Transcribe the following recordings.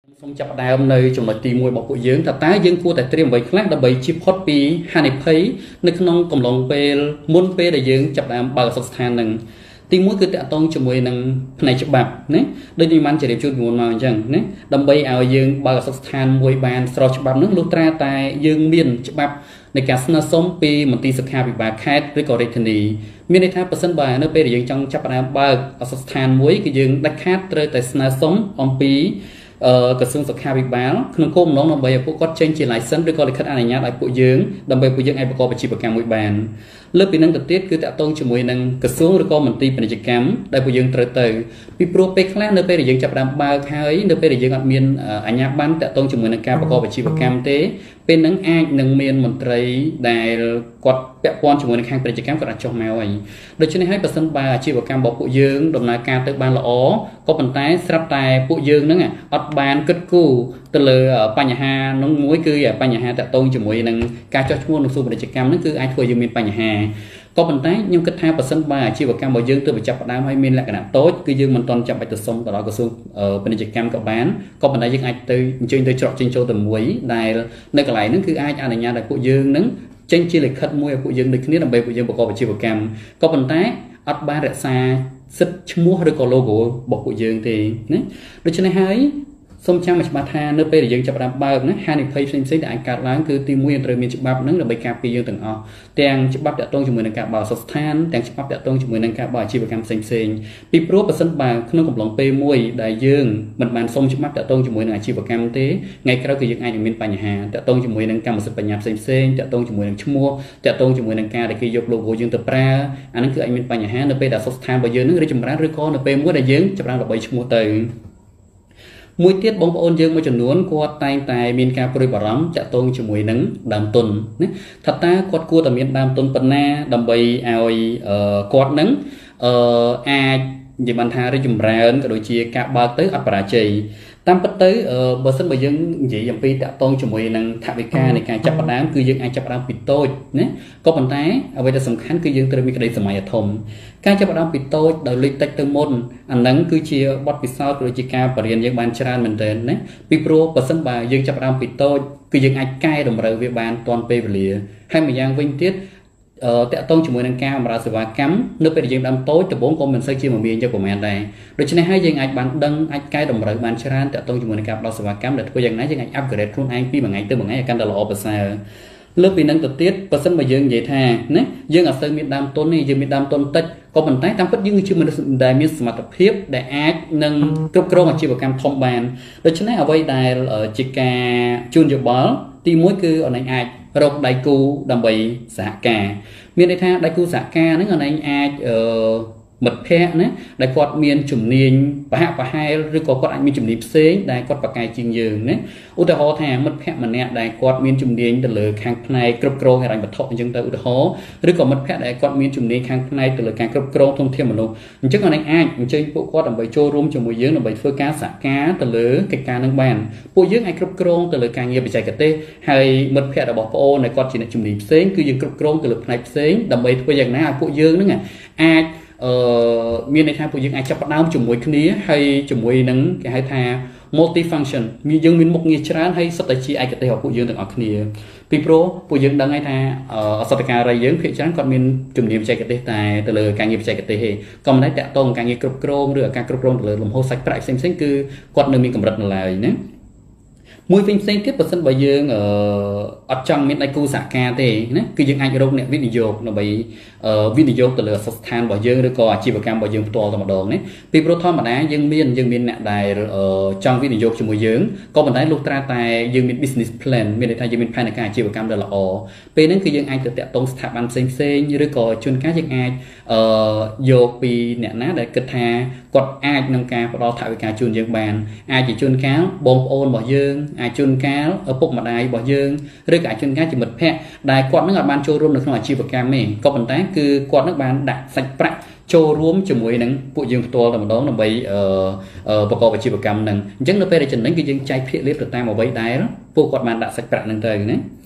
សូមចាប់ផ្ដើមនៅចំណុចទី1របស់ពួកយើងថាតើយើងគួរតែត្រៀមអ្វីខ្លះដើម្បីជៀសផុតពីហានិភ័យនៅក្នុងកំឡុងពេលមុនពេលដែលយើងចាប់ផ្ដើមបើកអសរស្ថាននឹងទី1គឺតាក់ទងជាមួយនឹងផ្នែកច្បាប់ណាដូចខ្ញុំបានជម្រាបជូនពីមុនមកអញ្ចឹងណាដើម្បីឲ្យយើងបើកអសរស្ថានមួយបានស្របច្បាប់នឹងលុះត្រាតែយើងមានច្បាប់ในការស្នើសុំពីមន្ទីរសុខាភិបាលខេត្តឬក៏រាជធានីមានន័យថាប្រសិនបើនៅពេលដែលយើងចង់ចាប់ផ្ដើមបើកអសរស្ថានមួយគឺយើងដាច់ខាតត្រូវតែស្នើសុំអំពីក្រសួងសុខាភិបាលក្នុងគោលបំណងដើម្បីឲ្យពួកគាត់ចេញជា license ឬក៏លិខិតអនុញ្ញាតឲ្យពួកយើងដើម្បីពួកយើងអាចប្រកបអាជីវកម្មមួយបានលើពីនឹងទៅទៀតគឺតាក់ទងជាមួយនឹងក្រសួងឬក៏មន្ទីរពាណិជ្ជកម្មដែលពួកយើងត្រូវទៅពីព្រោះពេលខ្លះនៅពេលដែលយើងចាប់ផ្ដើមបើកហើយនៅពេលដែលយើងអត់មានអាជ្ញាប័ណ្ណតាក់ទងជាមួយនឹងការប្រកបអាជីវកម្មទេពេលហ្នឹងអាចនឹងមានមន្ត្រីដែលគាត់ពាក់ព័ន្ធជាមួយនឹងខាងពាណិជ្ជកម្មគាត់អាចចុះមកហើយដូច្នេះហើយបើសិនបើអាជីវកម្មរបស់ពួកយើងដំណើរការទៅបានល្អក៏ប៉ុន្តែស្រាប់តែពួកយើងហ្នឹងអត់បានគិតគូរទៅលើបញ្ហានោះមួយគឺបញ្ហាតាក់ទងជាមួយនឹងការចោះឈ្មោះនៅសួរពាណិជ្ជកម្មហ្នឹងគឺអាចធ្វើឲ្យយើងមានបញ្ហាក៏ប៉ុន្តែខ្ញុំគិតថាបើសិនបើអាជីវកម្មរបស់យើងទើបចាប់ផ្ដើមហើយមានលក្ខណៈតូចគឺយើងមិនទាន់ចាំបាច់ទៅសុំទៅដល់ក្រសួងពាណិជ្ជកម្មក៏បានក៏ប៉ុន្តែយើងអាចទៅអញ្ជើញទៅច្រកចេញចូលទៅមួយដែលនៅកន្លែងហ្នឹងគឺអាចអនុញ្ញាតឲ្យពួកយើងហ្នឹងចេញជាលិខិតមួយឲ្យពួកយើងដូចគ្នាដើម្បីពួកយើងប្រកបអាជីវកម្មក៏ប៉ុន្តែអត់បានរក្សាសិទ្ធិឈ្មោះឬក៏ logo របស់ពួកយើងទេណាដូច្នេះហើយសូមចាំឲ្យច្បាស់ថានៅពេលដែលយើងចាប់ផ្ដើមបើកណាហានិភ័យផ្សេងៗដែលអាចកើតឡើងគឺទី1ត្រូវមានច្បាប់ហ្នឹងដើម្បីការពារយើងទាំងអស់ទាំងច្បាប់តាក់ទងជាមួយនឹងការបើកអសរស្ថានទាំងច្បាប់តាក់ទងជាមួយនឹងការបើកអាជីវកម្មផ្សេងៗពីព្រោះបើសិនបើក្នុងកំឡុងពេលមួយដែលយើងមិនបានសុំច្បាប់តាក់ទងជាមួយនឹងអាជីវកម្មទេថ្ងៃក្រោយគឺយើងអាចនឹងមានបញ្ហាតាក់ទងជាមួយនឹងកម្មសិទ្ធិបញ្ញាផ្សេងៗតាក់ទងជាមួយនឹងឈ្មោះតាក់ទងជាមួយនឹងការដែលគេយក logo យើងទៅប្រើអាហ្នឹងគឺអាចមានបញ្ហានៅពេលដែលអសរស្ថានរបស់យើងនឹងរីកចម្រើនឬក៏នៅពេលមួយដែលយើងចាប់ផ្ដើមល្បីឈ្មោះទៅមួយទៀតបងប្អូនយើងមួយចំនួនគាត់តែងតែមានការព្រួយបារម្ភតាក់ទងជាមួយនឹងដើមទុនណាថាតើគាត់គួរតែមានដើមទុនប៉ុណ្ណាដើម្បីឲ្យគាត់នឹងអាចនិយាយបានថារីកចម្រើនក៏ដូចជាការបើកទៅអត់បរាជ័យតាមពិតទៅបើសិនបើយើងនិយាយអំពីតាក់ទងជាមួយនឹងថវិកានៃការចាប់ផ្ដើមគឺយើងអាចចាប់ផ្ដើមពីតូចណាក៏ប៉ុន្តែអ្វីដែលសំខាន់គឺយើងត្រូវមានក្តីសម័យធំការចាប់ផ្ដើមពីតូចដោយលុយតិចទៅមុនអាហ្នឹងគឺជាបទពិសោធន៍ដូចជាការបរៀនយើងបានច្រើនមែនទែនណាពីព្រោះបើសិនបើយើងចាប់ផ្ដើមពីតូចគឺយើងអាចកែតម្រូវវាបានទាន់ពេលវេលាហើយម្យ៉ាងវិញទៀតតាក់ទងជាមួយនឹងការបម្រើសេវាកម្មនៅពេលដែលយើងដើមតូចដំបូងក៏មិនសូវជាមមាញឹកប្រហែលដែរដូច្នេះហើយយើងអាចបានដឹងអាចកែតម្រូវបានច្រើនតាក់ទងជាមួយនឹងការផ្ដល់សេវាកម្មដែលធ្វើយ៉ាងណាយើងអាច upgrade ខ្លួនឯងពីមួយថ្ងៃទៅមួយថ្ងៃឲ្យកាន់តែល្អប្រសើរលើពីនឹងទៅទៀតបើសិនបើយើងនិយាយថាណាយើងអត់សូវមានដើមទុនទេយើងមានដើមទុនតិចក៏ប៉ុន្តែតាមពិតយើងគឺជាមនុស្សដែលមានសមត្ថភាពដែលអាចនឹងគ្រប់គ្រងអាជីវកម្មធំបានដូច្នេះអ្វីដែលជាការជួនយោបល់ទី1គឺអនឡាញអាចរកដៃគូដើម្បីសហការមានន័យថាដៃគូសហការហ្នឹងអនឡាញអាចមិត្តភ័ក្តិណាដែលគាត់មានជំនាញប្រហាក់ប្រហែលឬក៏គាត់អាចមានជំនាញផ្សេងដែលគាត់ប្រកែកជាងយើងណាឧទាហរណ៍ថាមិត្តភ័ក្តិម្នាក់ដែលគាត់មានជំនាញទៅលើខាងផ្នែកគ្រប់គ្រងហិរញ្ញវត្ថុអញ្ចឹងទៅឧទាហរណ៍ឬក៏មិត្តភ័ក្តិដែលគាត់មានជំនាញខាងផ្នែកទៅលើការគ្រប់គ្រងធនធានមនុស្សអញ្ចឹងអនឡាញអាចអញ្ជើញពួកគាត់ដើម្បីចូលរួមជាមួយយើងដើម្បីធ្វើការសហការទៅលើកិច្ចការនឹងបានពួកយើងអាចគ្រប់គ្រងទៅលើការងារបច្ចេកទេសហើយមិត្តភ័ក្តិរបស់ប្អូនដែលគាត់ជាអ្នកជំនាញផ្សេងគឺយើងគ្រប់គ្រងទៅលើផ្នែកផ្សេងដើម្បីធ្វើយ៉ាងណាឲ្យពួកយើងនឹងអាចមានន័យថាពួកយើងអាចចាប់ផ្ដើមជាមួយគ្នាហើយជាមួយនឹងគេហៅថា multi function យើងមានមុខងារច្រើនហើយសុទ្ធតែជាឯកទេសរបស់ពួកយើងទាំងអស់គ្នាពីព្រោះពួកយើងដឹងហើយថាអសតការីយើងភាគច្រើនគាត់មានជំនាញបច្ចេកទេសតែទៅលើការងារបច្ចេកទេសទេក៏មិនដែរតាក់ទងការងារគ្រប់គ្រងឬការគ្រប់គ្រងទៅលើលំហូរសាច់ប្រាក់ផ្សេងៗគឺគាត់នៅមានកម្រិតនៅឡើយណាមួយផ្សេងទៀតបើសិនបើយើងអត់ចង់មានដៃគូសហការទេណាគឺយើងអាចរកអ្នកវិនិយោគដើម្បីវិនិយោគទៅលើអសរស្ថានរបស់យើងឬក៏អាជីវកម្មរបស់យើងផ្ទាល់តែម្ដងណាពីព្រោះធម្មតាយើងមានអ្នកដែលចង់វិនិយោគជាមួយយើងក៏ប៉ុន្តែលុះត្រាតែយើងមាន business plan មានន័យថាយើងមានផែនការអាជីវកម្មដែលល្អពេលហ្នឹងគឺយើងអាចទៅតាក់ទងស្ថាប័នផ្សេងឬក៏ជួនកាលយើងអាចយកពីអ្នកណាដែលគិតថាគាត់អាចនឹងការផ្ដល់ថវិកាជូនយើងបានអាចជាជួនកាលបងប្អូនរបស់យើងអាចជួនកាលឪពុកម្ដាយរបស់យើងឬក៏អាចជួនកាលជាមិត្តភ័ក្តិដែលគាត់នឹងអាចបានចូលរួមនៅក្នុងអាជីវកម្មទេក៏ប៉ុន្តែគឺគាត់នឹងបានដាក់សាច់ប្រាក់ចូលរួមជាមួយនឹងពួកយើងផ្ទាល់តែម្ដងដើម្បីប្រកបអាជីវកម្មនឹងអញ្ចឹងនៅពេលដែលចំណេញគឺយើងចែកភាគលាភទៅតាមអ្វីដែលពួកគាត់បានដាក់សាច់ប្រាក់នឹងទៅណា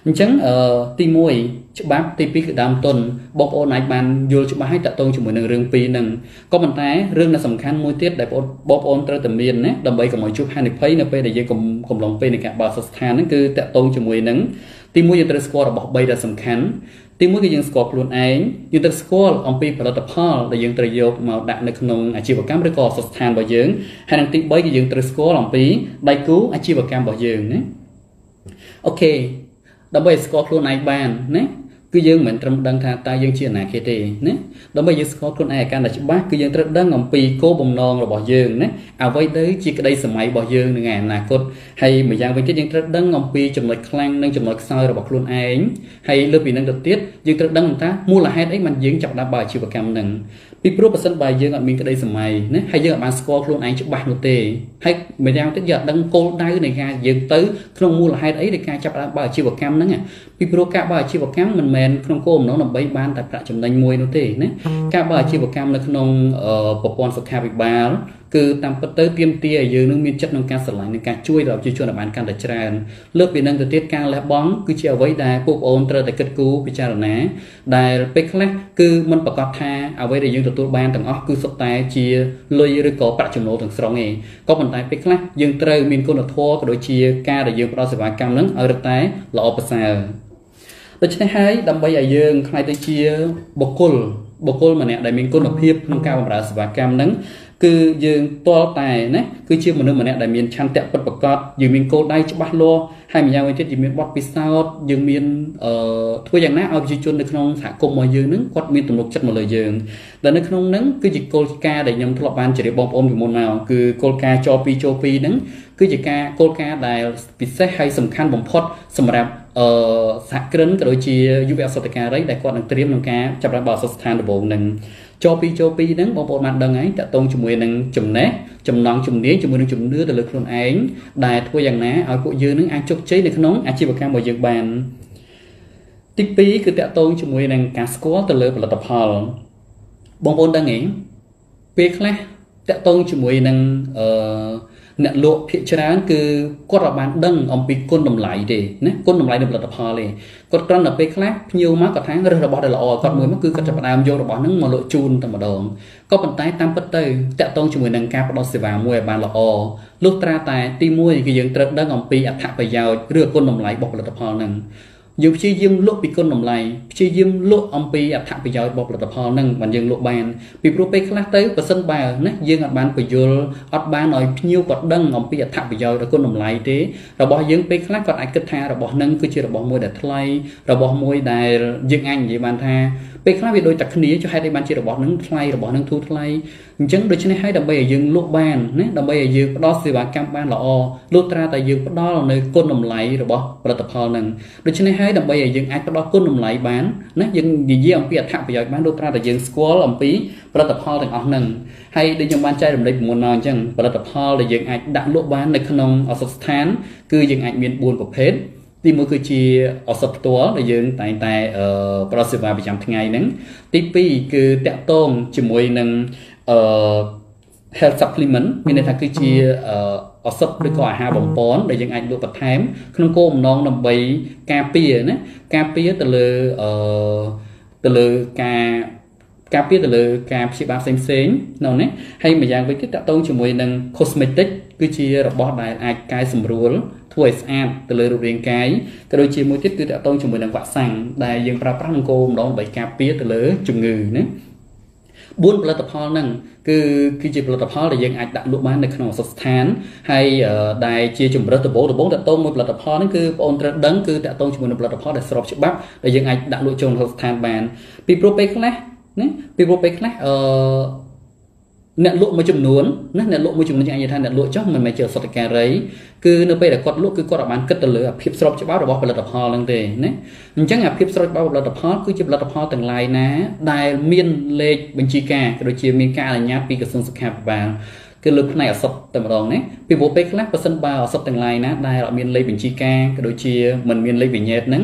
chẳng ti mùi bác ti pi cái đam tuần bọc ôn này bàn vô cho bác tại tôn cho mỗi nâng rừng pi nâng có bàn tay rừng là sầm khăn môi tiết để bọc ôn tới tầm miền nè đầm bay còn mọi chút hai nệp thấy nè pe để dây cùng lòng pe này cả bảo sát than nó cứ tại tôn cho mỗi nâng ti mùi dân score bọc bay là sầm khăn ti mùi cái dân score luôn ấy dân score ông pi phải tập hall để dân tự vô màu đạnในក្នុងអាជីវកម្មឬក៏សស្ថានរបស់យើងហើយនឹងទី3គឺយើងត្រូវស្គាល់អំពីដៃគូអាជីវកម្មរបស់យើងណាអូខេដើម្បីស្គាល់ខ្លួនឯងបានណាគឺយើងមិនត្រឹមដឹងថាតើយើងជាអាណាគេទេណាដើម្បីយើងស្គាល់ខ្លួនឯងកាន់តែច្បាស់គឺយើងត្រូវដឹងអំពីគោលបំណងរបស់យើងណាអ្វីទៅជាក្តីសម័យរបស់យើងនៅថ្ងៃអនាគតហើយម្យ៉ាងវិញទៀតយើងត្រូវដឹងអំពីចំណុចខ្លាំងនិងចំណុចខ្សោយរបស់ខ្លួនឯងហើយលើពីនឹងទៅទៀតយើងត្រូវដឹងថាមូលហេតុអីបានយើងចាប់ដាក់បើអាជីវកម្មនឹងពីព្រោះបើសិនបើយើងអត់មានក្តីសម័យណាហើយយើងអត់បានស្គាល់ខ្លួនឯងច្បាស់នោះទេហើយម្យ៉ាងទៀតយើងអត់ដឹងគោលដៅនៃការយើងទៅក្នុងមូលហេតុអីនៃការចាប់ដាក់បើអាជីវកម្មហ្នឹងពីព្រោះការបើអាជីវកម្មមិនមែនក្នុងគោលបំណងដើម្បីបានតែប្រាក់ចំណេញមួយនោះទេណាការបើអាជីវកម្មនៅក្នុងប្រព័ន្ធសុខាភិបាលគឺតាមពិតទៅទាមទារឲ្យយើងនឹងមានចិត្តក្នុងការស្រឡាញ់និងការជួយដល់ប្រជាជនឲ្យបានកាន់តែច្រើនលើសពីនឹងទៅទៀតការលះបង់គឺជាអ្វីដែលពួកប្អូនត្រូវតែគិតគូរពិចារណាដែលពេលខ្លះគឺមិនប្រកាសថាអ្វីដែលយើងទទួលបានទាំងអស់គឺសុទ្ធតែជាលុយឬក៏ប្រាក់ចំណូលទាំងស្រុងទេក៏ប៉ុន្តែពេលខ្លះយើងត្រូវមានគុណធម៌ក៏ដូចជាការដែលយើងផ្ដល់សេវាកម្មនឹងឲ្យរឹតតែល្អប្រសើរដូច្នេះហើយដើម្បីឲ្យយើងខ្លាយទៅជាបុគ្គលម្នាក់ដែលមានគុណភាពក្នុងការបម្រើសេវាកម្មហ្នឹងគឺយើងទាល់តែណាគឺជាមនុស្សម្នាក់ដែលមានឆន្ទៈពិតប្រាកដយើងមានគោលដៅច្បាស់លាស់ហើយម្យ៉ាងវិញទៀតយើងមានបទពិសោធន៍យើងមានធ្វើយ៉ាងណាឲ្យប្រជាជននៅក្នុងសហគមន៍របស់យើងហ្នឹងគាត់មានទំនុកចិត្តមកលើយើងដែលនៅក្នុងហ្នឹងគឺជាគោលការណ៍ដែលខ្ញុំធ្លាប់បានជម្រាបបងប្អូនពីមុនមកគឺគោលការណ៍ច2ហ្នឹងគឺជាគោលការណ៍ដែលពិសេសហើយសំខាន់បំផុតសម្រាប់សហគ្រិនក៏ដូចជាយុវអសតការីដែលគាត់នឹងត្រៀមក្នុងការចាប់ផ្ដើមបើកស្ថានដំបូងហ្នឹងច2ហ្នឹងបងប្អូនបានដឹងហើយតកតងជាមួយនឹងចំណេះចំណងជំនាញជាមួយនឹងជំនឿទៅលើខ្លួនឯងដែលធ្វើយ៉ាងណាឲ្យពួកយើងនឹងអាចជោគជ័យនៅក្នុងអាជីវកម្មរបស់យើងបានទី2គឺតកតងជាមួយនឹងការស្គាល់ទៅលើផលិតផលបងប្អូនដឹងទេពេលខ្លះតកតងជាមួយនឹងអ្នកលក់ភាគច្រើនគឺគាត់អត់បានដឹងអំពីគុណតម្លៃទេណាគុណតម្លៃនៃផលិតផលទេគាត់គ្រាន់តែពេលខ្លះភ្ញៀវមកគាត់ថារើសរបស់ដែលល្អគាត់មួយមកគឺគាត់ចាប់ផ្ដើមយករបស់ហ្នឹងមកលក់ជូនតែម្ដងក៏ប៉ុន្តែតាមពិតទៅតកតងជាមួយនឹងការផ្ដល់សេវាមួយឲ្យបានល្អលុះត្រាតែទី1គឺយើងត្រូវដឹងអំពីអត្ថប្រយោជន៍ឬគុណតម្លៃរបស់ផលិតផលហ្នឹងយើងព្យាយាមលក់ពីគុណតម្លៃព្យាយាមលក់អំពីអត្ថប្រយោជន៍របស់ផលិតផលហ្នឹងបានយើងលក់បានពីព្រោះពេលខ្លះទៅបើសិនបើណាយើងអត់បានបញ្យល់អត់បានឲ្យភ្ញៀវគាត់ដឹងអំពីអត្ថប្រយោជន៍ឬគុណតម្លៃទេរបស់យើងពេលខ្លះគាត់អាចគិតថារបស់ហ្នឹងគឺជារបស់មួយដែលថ្លៃរបស់មួយដែលយើងអាចនិយាយបានថាពេលខ្លះវាដូចតែគ្នាចុះហេតុអីបានជារបស់ហ្នឹងថ្លៃរបស់ហ្នឹងធូរថ្លៃអញ្ចឹងដូច្នេះហើយដើម្បីឲ្យយើងលក់បានណាដើម្បីឲ្យយើងផ្ដល់សេវាកម្មបានល្អលុះត្រាតែយើងផ្ដល់នៅគុណតម្លៃរបស់ផលិតផលហ្នឹងដូច្នេះហើយដើម្បីឲ្យយើងអាចផ្ដល់គុណតម្លៃបានណាយើងនិយាយអំពីអត្ថប្រយោជន៍បានលុះត្រាតែយើងស្គាល់អំពីផលិតផលទាំងអស់ហ្នឹងហើយដូចខ្ញុំបានចែករំលែកពីមុនមកអញ្ចឹងផលិតផលដែលយើងអាចដាក់លក់បាននៅក្នុងឱសថស្ថានគឺយើងអាចមាន4ប្រភេទទី1គឺជាឱសថផ្ទាល់ដែលយើងតែងតែផ្ដល់សេវាប្រចាំថ្ងៃហ្នឹងទី2គឺតាក់ទងជាមួយនឹងhealth supplement មានន័យថាគឺជាឱសថឬក៏អាហារបំពន់ដែលយើងអាចលក់បន្ថែមក្នុងគោលបំណងដើម្បីការពារណាការពារទៅលើការព្យាបាលផ្សេងនៅនេះហើយម្យ៉ាងវិញទៀតតកតងជាមួយនឹង cosmetic គឺជារបស់ដែលអាចកែសម្រួលធ្វើឲ្យស្អាតទៅលើរូបរាងកាយក៏ដូចជាមួយទៀតគឺតកតងជាមួយនឹងវ៉ាក់សាំងដែលយើងប្រើប្រាស់ក្នុងគោលបំណងដើម្បីការពារទៅលើជំងឺណា4ផលិតផលហ្នឹងគឺជាផលិតផលដែលយើងអាចដាក់លក់បាននៅក្នុងឱសថស្ថានហើយដែលជាជំរើសដំបូងតកតងមួយផលិតផលហ្នឹងគឺបងអូនត្រូវដឹងគឺតកតងជាមួយនឹងផលិតផលដែលស្របច្បាប់ដែលយើងអាចដាក់លក់ចូលក្នុងឱសថស្ថានបានពីព្រោះពេលខ្លះអ្នកលក់មួយចំនួនណាអ្នកលក់មួយចំនួនយើងអាចនិយាយថាអ្នកលក់ចុះមិនមែនជាឱសថការីគឺនៅពេលដែលគាត់លក់គឺគាត់អត់បានគិតទៅលើភាពស្របច្បាប់របស់ផលិតផលហ្នឹងទេណាអញ្ចឹងអាភាពស្របច្បាប់ផលិតផលគឺជាផលិតផលទាំងឡាយណាដែលមានលេខបញ្ជីការក៏ដូចជាមានការអនុញ្ញាតពីក្រសួងសុខាភិបាលគឺលើផ្នែកឱសថតែម្ដងណាពីព្រោះពេលខ្លះបើសិនបើឱសថទាំងឡាយណាដែលអត់មានលេខបញ្ជីការក៏ដូចជាមិនមានលេខវិញ្ញាតហ្នឹង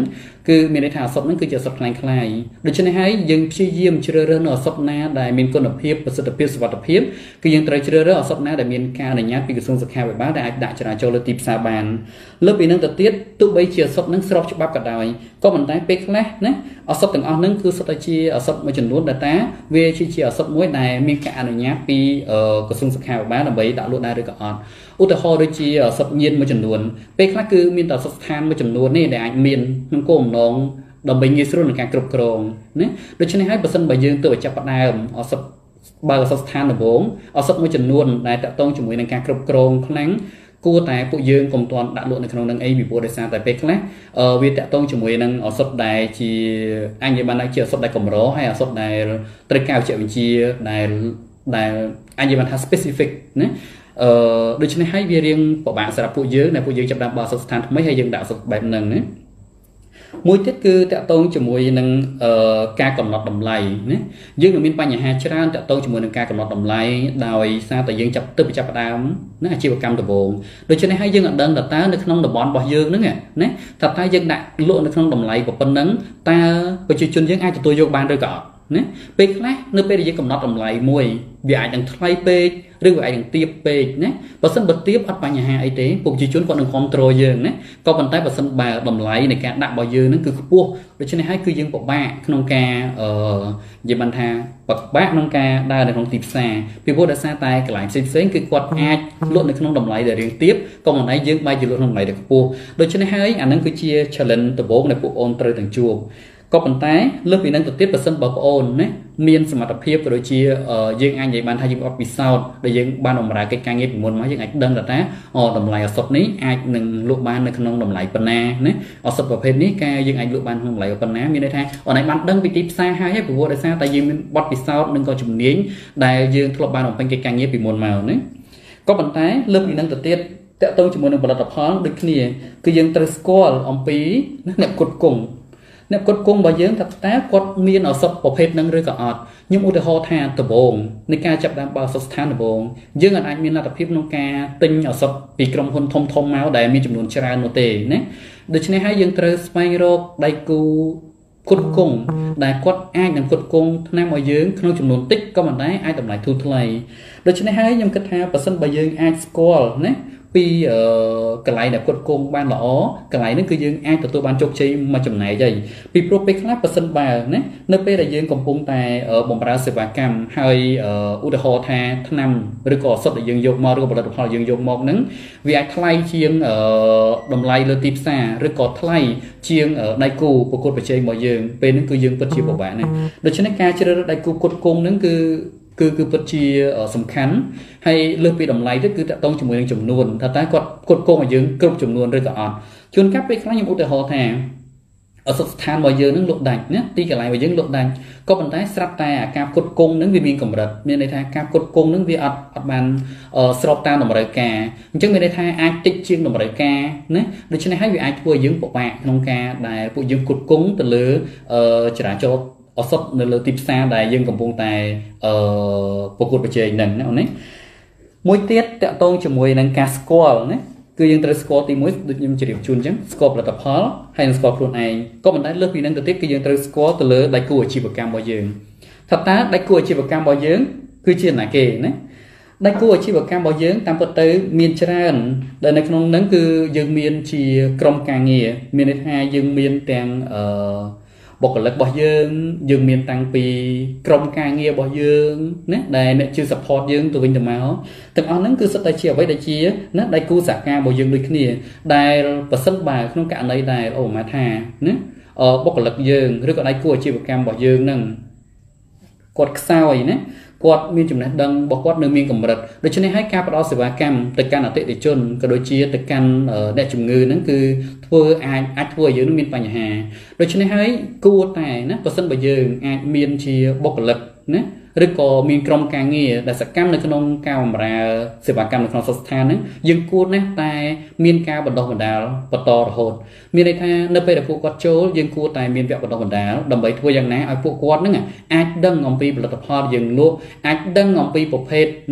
cứ miền Tây thảo sậpนั้นคือจะสบคลายคลายโดยเฉพาะให้ยังชี้เยี่ยมเชื่อเรื่องอสบนาได้มีคุณภาพประสิทธิภาพสวัสดิภาพคือยังตรายเชื่อเรื่องอสบนาได้มีการอนุญาตปีกระทรวงศึกษาแบบบ้านได้ได้จราจรและตีบสาบานเลิกปีนั้นแต่เตี้ยตุใบเชื่อสบนั้นสอบฉบับกระดอยก็มันได้เป็กแล้วนะอสบต่างนั้นคือสตาชีอสบมาจนล้วนแต่ตาเวชีเชื่อสบมวยได้มีการอนุญาตปีกระทรวงศึกษาแบบบ้านได้ได้ล้วนได้หรือก็อ่อนอุตหะโดยเชื่อสบเย็นมาจนล้วนเป็กแล้วคือมีแต่สถานมาจนล้วนนี่ได้มีมันโกงน้องดำไปยืดรุ่นในการกรุบกรองนะโดยเฉพาะให้ประสานไปยืนตัวจับปะนามเอาสับบางสถานหนึ่งวงเอาสับมือจำนวนได้แต่ต้องจมูกในการกรุบกรองครั้งกู้แต่ผู้ยืนกลมตอนดักลุ่นในขนมนังไอบีโบได้สร้างแต่เป็กแล้ววิแต่ต้องจมูกนังเอาสับได้จีอันยังบันได้เชื่อสับได้กลมร้อให้เอาสับได้ตระก้าวเชื่อวิจีได้อันยังบันทัส specific นะโดยเฉพาะให้เรียงปะบางสำหรับผู้ยืนในผู้ยืนจับได้บางสถานไม่ให้ยังดักสับแบบหนึ่งนะมวยที่คือแต่ต้องจมูกนังการกำหนดดำไหลเนี่ยยื่นมีปัญหาชราแต่ต้องจมูกนังการกำหนดดำไหลโดยซาแต่ยังจับตึ๊บจับดามนั่นอาชีพกรรมตะโบงโดยเฉพาะให้ยื่นเดินแต่ตาในขนมตะบอนบ่ยื่นนั่นไงเนี่ยถ้าตายื่นได้ลุ่นในขนมดำไหลกับปนนั้นตาประชาชนยื่นไอ้ตัวโยกบานด้วยก่อนเนี่ยเป็กแรกเนื้อเป็ดยังกำหนดดำไหลมวยวิอาอย่างไทยเป็ดหรือว่าอย่างเตียบเป็ดเนี่ยภาษาบัดเตียบอัดปัญหาไอ้เต้ผมจะชวนคนหนึ่งคอนโทรลยืนเนี่ยก็บรรทัดภาษาบาดำไหลในการดักบ่ยืนนั่นคือพวกโดยเฉพาะให้คือยังปกบ้าขนมกายืนบรรทัดปกบ้าขนมกาได้ในของตีบซาพี่พูดได้ซาตายกลายเส้นคือกดอาลดในขนมดำไหลเดี๋ยวเรียงเตียบก็มันได้ยืนใบยืนลดดำไหลเดี๋ยวพวกโดยเฉพาะให้อันนั้นคือเชียร์เฉลิมตะโบกในพวกโอนเตอร์ต่างจูบก็ปัญหาเลือกปีนั้นตัวเตี้ยเปอร์เซ็นต์บอกโอนนะมีนสมรรถภาพโดยเชี่ยยังอันใหญ่บ้านไทยยังออกปีเศร้าโดยยังบ้านออกมาใกล้ๆเงี้ยเป็นมวลมายังไงเดินแต่นะดำไหลสดนี้ไอ้หนึ่งลูกบ้านในขนมดำไหลปนนาเนี่ยสดประเภทนี้แกยังไงลูกบ้านดำไหลปนนามีในทางในบ้านเดินไปตีซ่าให้ผู้ว่าได้ซ่าแต่ยังบอดปีเศร้าหนึ่งก็จุ่มเนี้ยได้ยังทลบบ้านออกไปใกล้ๆเงี้ยเป็นมวลมาเนี่ยก็ปัญหาเลือกปีนั้นตัวเตี้ยแต่ต้องจุ่มในบรรทัดพอนดึกนี่คือยังตรสกอลอมปีเนี่ยกดกงเนี่ยกดกงบ่เยอะแต่แต่กดมีนเอาสดประเภทนั้นหรือก็อดยิ่งอุตหะแทนตะโบงในการจับดำบาสถานตะโบงยิ่งอันมีนาตพิบนงกาติงเอาสดปีกรมพลทมทมมาได้มีจำนวนชราโนเตเนี่ยโดยเฉพาะให้ยังเตอร์สไปโรกไดกูกดกงได้กดไอ้ยังกดกงนั่งบ่เยอะขนมจำนวนติ๊กก็มันได้ไอ้ตำไหลทุทไลโดยเฉพาะให้ยังกระทาประสันบ่เยอะไอ้สกอลเนี่ยปีกระไรเนี่ยกดโกงบ้านหล่อกระไรนั่นคือยังไอ้ตัวบ้านจกชีมาจำไหนใจปีโปรเปคลาเปอร์เซ็นต์บาร์เนี่ยเนื้อเป้ได้ยังกำปงแต่บ่มปราศจากกรรมให้อุตหะแทนทนำหรือก่อสดยังยกมอหรือก่อผลิตภัณฑ์ยังยกมอนั้นวิอาทลายเชียงดำไลเลติปซาหรือก่อทลายเชียงในกูปรากฏไปเชียงบ่ยังเป็นนั่นคือยังปัจจัยบ่บ้านเนี่ยโดยเฉพาะการเจริญในกูกดโกงนั่นคือปัจจัยสำคัญให้เลือกปีดำไลก็คือจะต้องจำนวนจำนวนถ้าตากดโกงมาเยอะกรุบจำนวนเลยก็อ่อนจนกับไปครั้งยังอุตหะแทนสถานบ่เยอะนั่งหลบดังเนี่ยตีกับไรบ่เยอะหลบดังก็ปัญหาสลับแต่การกดโกงนั่งมีกำลังมีในทางการกดโกงนั่งอัดมันสลับตามดอกไม้แก่จึงมีในทางอาติดเชียงดอกไม้แก่เนี่ยโดยเฉพาะให้วิอาทัวยืมปกแปะน้องแก่ได้ผู้ยืมกดโกงแต่เลือจราจรเอาสดในเรือติดซาได้ยังกับวงแต่ปรากฏไปเจอหนึ่งนะอันนี้มวยเตี้ยแต่ต้องจะมวยนังการสกอลนะคือยังตรสกอลตีมวยดูยังจะเรียบชุนจังสกอลประทับพอลให้สกอลครูนเองก็มันได้เลือกปีนั้นตัวเตี้ยคือยังตรสกอลตัวเลือได้กู้อาชีพกรรมบ่ยืงถ้าตาได้กู้อาชีพกรรมบ่ยืงคือเชียนหนาเกนะได้กู้อาชีพกรรมบ่ยืงตามปกติมีนชราญแต่ในขนมนั้นคือยังมีนชีกรมการเงียมีนในทางยังมีนแต่งบอกกันเลยบ่ยืงยืงมีนตังปีกรมการเงียบ่ยืงเนี่ยได้เนี่ยชื่อสปอร์ตยืงตัววิ่งตัวมาแต่อันนั้นคือสไตล์เชียร์ไว้ได้เชียร์เนี่ยได้กู้สักการบ่ยืงด้วยគ្នាได้ประสบบ่ายขนมการในได้โอ้มาท่าเนี่ยบอกกันเลยยืงหรือก็ได้กู้อาชีพกรรมบ่ยืงนั่งกดเศร้าอย่างนี้กดมีจุดนั้นดังบอกว่าหนึ่งมีกำลังโดยเฉพาะให้การประกอบศิลปกรรมแต่การอัตติชนก็โดยเชี่ยแต่การได้จุ่มเงินนั่นคือทัวร์อาทัวร์เยอะนั่นมีปัญหาโดยเฉพาะให้กู้แต่นะเปอร์เซ็นต์บ่เยอะอามีเชี่ยบอกกันเลยนะหรือก็มีกรมการเงินแต่สกัมในขนมกาวมาศิลปกรรมในขนมสถานนั้นยังกู้นะแต่มีการบรรดาบรรดาปตอรหดมีในทางในไปแต่พวกกอดโจยังกู้แต่มีแบบบรรดาบรรดาดำไปทัวร์อย่างนั้นไอ้พวกกอดนั่นไงอาจดังงอมปีผลิตภัณฑ์ยังรู้อาจดังงอมปีประเภทนะ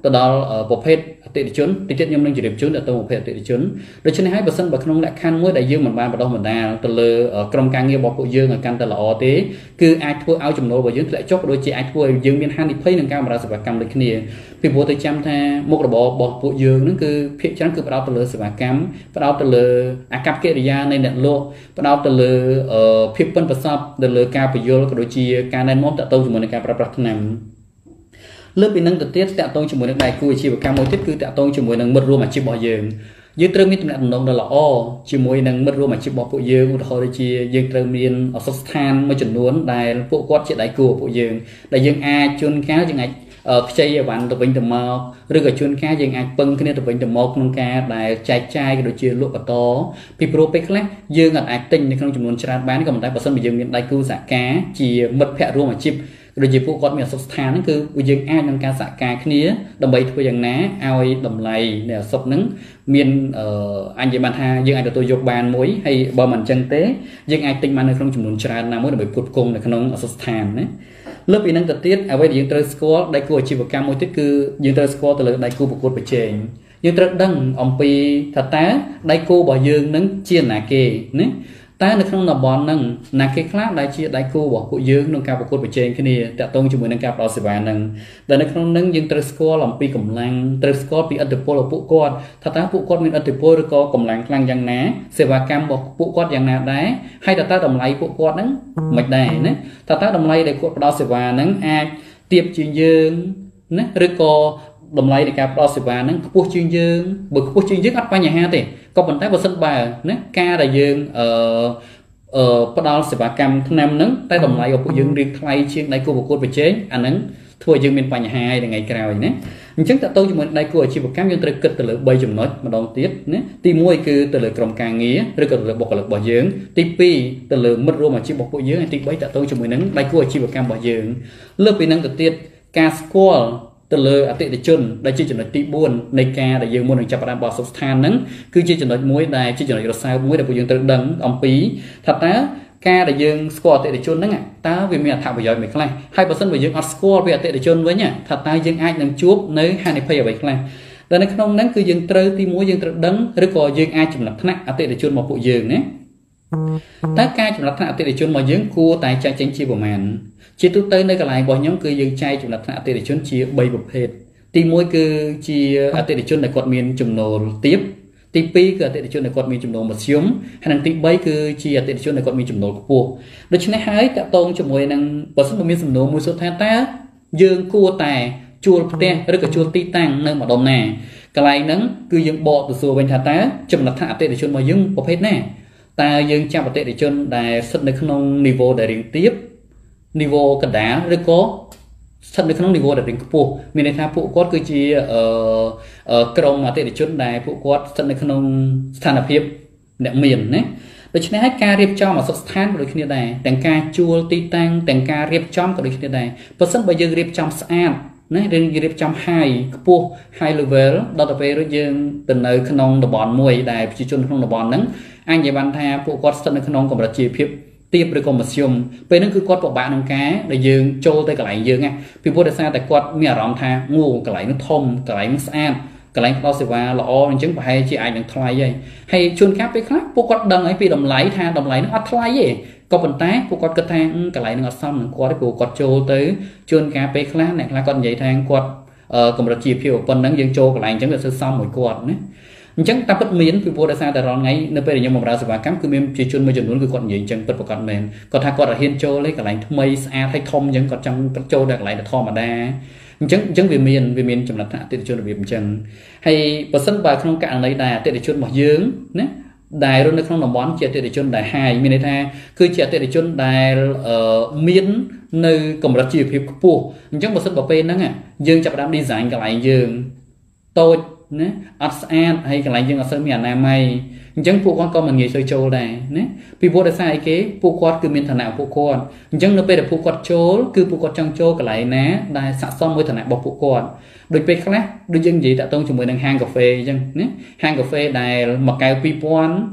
ទៅដល់ប្រភេទអតិថិជនតិចទៀតខ្ញុំនឹងជម្រាបជូនទៅប្រភេទអតិថិជនដូច្នេះហើយបើសិនបើក្នុងលក្ខខណ្ឌមួយដែលយើងមិនបានបណ្ដុះបណ្ដាលទៅលើក្រុមការងាររបស់ពួកយើងឲ្យកាន់តែល្អទេគឺអាចធ្វើឲ្យចំណូលរបស់យើងធ្លាក់ចុះក៏ដូចជាអាចធ្វើឲ្យយើងមានហានិភ័យនឹងការបម្រើសេវាកម្មដូចគ្នាពីព្រោះទៅចាំថាមុខរបររបស់ពួកយើងហ្នឹងគឺភាគច្រើនគឺផ្ដោតទៅលើសេវាកម្មផ្ដោតទៅលើអាកប្បកិរិយានៃអ្នកលក់ផ្ដោតទៅលើភាពប៉ិនប្រសប់ទៅលើការពយល់ក៏ដូចជាការណែនាំតាក់ទងជាមួយនឹងការប្រើប្រាស់ថ្នាំលើពីនឹងទៅទៀតតាក់ទងជាមួយនឹងដៃគូអាជីវកម្មមួយទៀតគឺតាក់ទងជាមួយនឹងមិត្តរួមអាជីពរបស់យើងត្រូវមានទំនាក់ទំនងដ៏ល្អជាមួយនឹងមិត្តរួមអាជីពរបស់ពួកយើងឧទាហរណ៍ដូចជាយើងត្រូវមានអសស្ថានមួយចំនួនដែលពួកគាត់ជាដៃគូរបស់ពួកយើងដែលយើងអាចជួនកាលយើងអាចខ្ចីអីវ៉ាន់ទៅវិញទៅមកឬក៏ជួនកាលយើងអាចពឹងគ្នាទៅវិញទៅមកក្នុងការដែលចែកចាយក៏ដូចជាលក់បន្តពីព្រោះពេលខ្លះយើងអាចទិញនៅក្នុងចំនួនច្រើនបានក៏ប៉ុន្តែបើសិនបើយើងមានដៃគូសហការជាមិត្តភ័ក្តិរួមអាជីពដូចជាពួកគាត់មានអសុខស្ថានហ្នឹងគឺយើងអាចនឹងការសហការគ្នាដើម្បីធ្វើយ៉ាងណាឲ្យតម្លៃនៃអសុខហ្នឹងមានអញ្ចឹងបានថាយើងអាចទទួលយកបានមួយហើយបើមិនអញ្ចឹងទេយើងអាចទិញបាននៅក្នុងចំនួនច្រើនណាមួយដើម្បីផ្គត់ផ្គង់នៅក្នុងអសុខស្ថានណាលើពីហ្នឹងទៅទៀតអ្វីដែលយើងត្រូវស្គាល់ដៃគូអាជីវកម្មមួយទៀតគឺយើងត្រូវស្គាល់ទៅលើដៃគូប្រកួតប្រជែងយើងត្រូវដឹងអំពីថាតើដៃគូរបស់យើងនឹងជាណាគេណាតែនៅក្នុងតំបន់ហ្នឹងណាគេខ្លះដែលជាដៃគូរបស់ពួកយើងក្នុងការប្រកួតប្រជែងគ្នាតាក់ទងជាមួយនឹងការផ្ដល់សេវាហ្នឹងដែលនៅក្នុងហ្នឹងយើងត្រូវស្គាល់អំពីកម្លាំងត្រូវស្គាល់ពីឥទ្ធិពលរបស់ពួកគាត់ថាតើពួកគាត់មានឥទ្ធិពលឬក៏កម្លាំងខ្លាំងយ៉ាងណាសេវាកម្មរបស់ពួកគាត់យ៉ាងណាដែរហើយតើតម្លៃពួកគាត់ហ្នឹងមិនដែរណាតើតម្លៃដែលគាត់ផ្ដល់សេវាហ្នឹងអាចទាបជាងយើងណាឬក៏តម្លៃនៃការផ្ដល់សេវាហ្នឹងខ្ពស់ជាងយើងបើខ្ពស់ជាងយើងអត់បញ្ហាទេក៏ប៉ុន្តែបើសិនបើណាការដែលយើងផ្ដល់សេវាកម្មថ្នាំហ្នឹងតែតម្លៃរបស់ពួកយើងរៀងថ្លៃជាងដៃគូប្រកួតប្រជែងអាហ្នឹងធ្វើឲ្យយើងមានបញ្ហាថ្ងៃក្រោយណាអញ្ចឹងតើតើជាមួយដៃគូអាជីវកម្មយើងត្រូវគិតទៅលើ3ចំណុចម្ដងទៀតណាទី1គឺទៅលើក្រុមការងារឬក៏ទៅលើបុគ្គលិករបស់យើងទី2ទៅលើមិត្តរួមអាជីពរបស់ពួកយើងហើយទី3តើតើជាមួយនឹងដៃគូអាជីវកម្មរបស់យើងលើពីហ្នឹងទៅទៀតការស្គាល់ទៅលើអតិថិជនដែលជាចំណុចទី4នៃការដែលយើងមុននឹងចាប់ផ្ដើមបោះសុខស្ថានហ្នឹងគឺជាចំណុចមួយដែលជាចំណុចរសើបមួយដែលពួកយើងត្រូវដឹងអំពីថាតើការដែលយើងស្គាល់អតិថិជនហ្នឹងតើវាមានអត្ថប្រយោជន៍មិនខ្លះហើយបើសិនបើយើងអត់ស្គាល់ពីអតិថិជនវិញថាតើយើងអាចនឹងជួបនៅហានិភ័យអ្វីខ្លះតែនៅក្នុងហ្នឹងគឺយើងត្រូវទី1យើងត្រូវដឹងឬក៏យើងអាចចំណាត់ថ្នាក់អតិថិជនរបស់ពួកយើងណាតើការចំណាត់ថ្នាក់អតិថិជនរបស់យើងគួរតែចែកចេញជាប្រមាណជាទូទៅនៅកន្លែងរបស់ខ្ញុំគឺយើងចែកចំណាត់ថ្នាក់អតិថិជនជា3ប្រភេទទី1គឺជាអតិថិជនដែលគាត់មានចំណូលទាបទី2គឺអតិថិជនដែលគាត់មានចំណូលមធ្យមហើយនិងទី3គឺជាអតិថិជនដែលគាត់មានចំណូលខ្ពស់ដូច្នេះហើយតកតងជាមួយនឹងបើសិនមានសំណួរមួយសួរថាតើយើងគួរតែជួលផ្ទះឬក៏ជួលទីតាំងនៅម្ដុំណាកន្លែងហ្នឹងគឺយើងបកទៅសួរវិញថាតើចំណាត់ថ្នាក់អតិថិជនរបស់យើងប្រភេទណាតើយើងចាប់អតិថិជនដែលស្ថិតនៅក្នុង niveau ដែលរៀងទាប niveau កណ្ដាលឬក៏ស្ថិតនៅក្នុង niveau ដែលរៀងខ្ពស់មានន័យថាពួកគាត់គឺជាក្រុមអតិថិជនដែលពួកគាត់ស្ថិតនៅក្នុងស្ថានភាពអ្នកមានណាដូច្នេះហើយការរៀបចំអសុខស្ថានក៏ដូចគ្នាដែរទាំងការជួលទីតាំងទាំងការរៀបចំក៏ដូចគ្នាដែរបើសិនបើយើងរៀបចំស្អាតណាយើងរៀបចំ high ខ្ពស់ high level ដល់ទៅពេលយើងទៅនៅក្នុងតំបន់មួយដែលប្រជាជនក្នុងតំបន់ហ្នឹងអញនិយាយបានថាពួកគាត់ស្ថិតនៅក្នុងកម្រិតជីវភាពទាបឬក៏មធ្យមពេលហ្នឹងគឺគាត់ពិបាកក្នុងការដែលយើងចូលទៅកន្លែងយើងណាពីព្រោះដោយសារតែគាត់មានអារម្មណ៍ថាកន្លែងនោះធំកន្លែងនោះស្អាតកន្លែងផ្ដល់សេវាល្អអញ្ចឹងប្រហែលជាអាចនឹងថ្លៃហើយជួនកាលពេលខ្លះពួកគាត់ដឹងហើយពីតម្លៃថាតម្លៃនោះអត់ថ្លៃទេក៏ប៉ុន្តែពួកគាត់គិតថាកន្លែងនោះអត់សមនឹងគាត់ទេព្រោះគាត់ចូលទៅជួនកាលពេលខ្លះអ្នកខ្លះគាត់និយាយថាគាត់កម្រិតជីវភាពប៉ុណ្ណឹងយើងចូលកន្លែងអញ្ចឹងវាស្សមមួយគាត់ណាអញ្ចឹងតាមពិតមានពីព្រោះដោយសារតែរាល់ថ្ងៃនៅពេលដែលខ្ញុំបម្រើសេវាកម្មគឺមានប្រជាជនមួយចំនួនគឺគាត់និយាយអញ្ចឹងពិតប្រាកដមែនគាត់ថាគាត់រហៀនចូលលេកន្លែងថ្មីស្អាតហើយធំអញ្ចឹងគាត់ចង់ចូលដល់កន្លែងធម្មតាអញ្ចឹងវាមានចំណាត់ថ្នាក់អតិថិជនរបៀបអញ្ចឹងហើយបើសិនបើក្នុងករណីដែលអតិថិជនរបស់យើងណាដែលរស់នៅក្នុងតំបន់ជាអតិថិជនដែលហាយមានន័យថាគឺជាអតិថិជនដែលមាននៅកម្រិតជីវភាពខ្ពស់អញ្ចឹងបើសិនបើពេលហ្នឹងយើងចាប់ផ្ដើម design កន្លែងយើងតូចណាអត់ស្អាតហើយកន្លែងយើងអត់សូវមានអនាម័យអញ្ចឹងពួកគាត់ក៏មិនងាយសូវចូលដែរណាពីព្រោះដោយសារអីគេពួកគាត់គឺមានឋានៈពួកគាត់អញ្ចឹងនៅពេលដែលពួកគាត់ចូលគឺពួកគាត់ចង់ចូលកន្លែងណាដែលស័ក្តិសមមួយឋានៈរបស់ពួកគាត់ដូចពេលខ្លះដូចយើងនិយាយតាក់ទងជាមួយនឹងហាងកាហ្វេអញ្ចឹងណាហាងកាហ្វេដែលមួយកែវ2000គឺ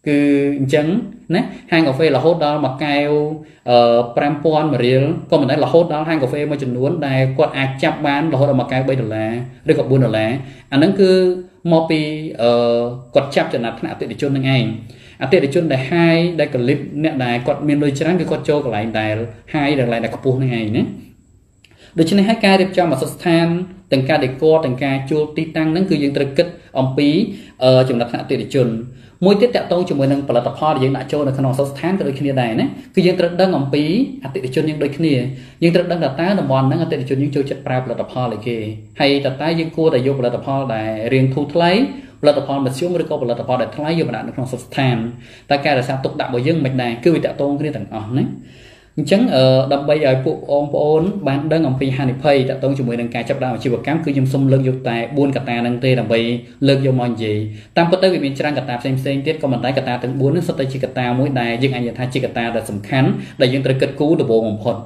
cứ chẳng nè hàng cà phê là hốt đó mà kêu prampon mà riêng còn mình nói là hốt đó hàng cà phê mà chừng nuốn đây quạt ạc chắp bán là hốt đó mà kêu bây giờ là đây còn buôn là anh ấy cứ mopi quạt chắp cho nạp thằng tự để chôn năng anh tự để chôn đại hai đại clip nè đại quạt miền đôi trắng cái quạt trâu lại đại hai được lại đại cặp buôn này nhé được cho nên hai ca đẹp cho mà sốt than từng ca để co từng ca chua tí tăng nó cứ những từ kích ông pí chúng đặt hạ tự để chôn mỗi tiết tạo tông cho mình năng là tập hoa để những đại châu là khả năng sốt than cái đôi khi này nè cứ những từ đăng ông pí tự để chôn những đôi khi những từ đăng đặt tá là mòn nó tự để chôn những châu chất pra là tập hoa lại kia hay đặt tá những cua để vô là tập hoa để riêng thu lấy là tập hoa mà xuống mới có là tập hoa để lấy vô mà đạt được khả năng sốt than ta ca là sao tục đạo bởi dân mạch này cứ bị tạo tông cái này tặng đấy chẳng đâm bây giờ phụ ôn ôn bán đơn ông phi hai pay đã tông cho mười đằng cài chấp đào chỉ vật cám cứ dùm xung lưng dục tài buôn cả ta đằng tê đằng bây lưng vô mòn gì tam có tới vì mình trang cả ta xem tiết có mình tay cả ta từng bốn nước sắp tới chỉ cả ta mỗi đài nhưng anh nhận thay chỉ cả ta là sầm khánh để những từ kết cú được bộ một phần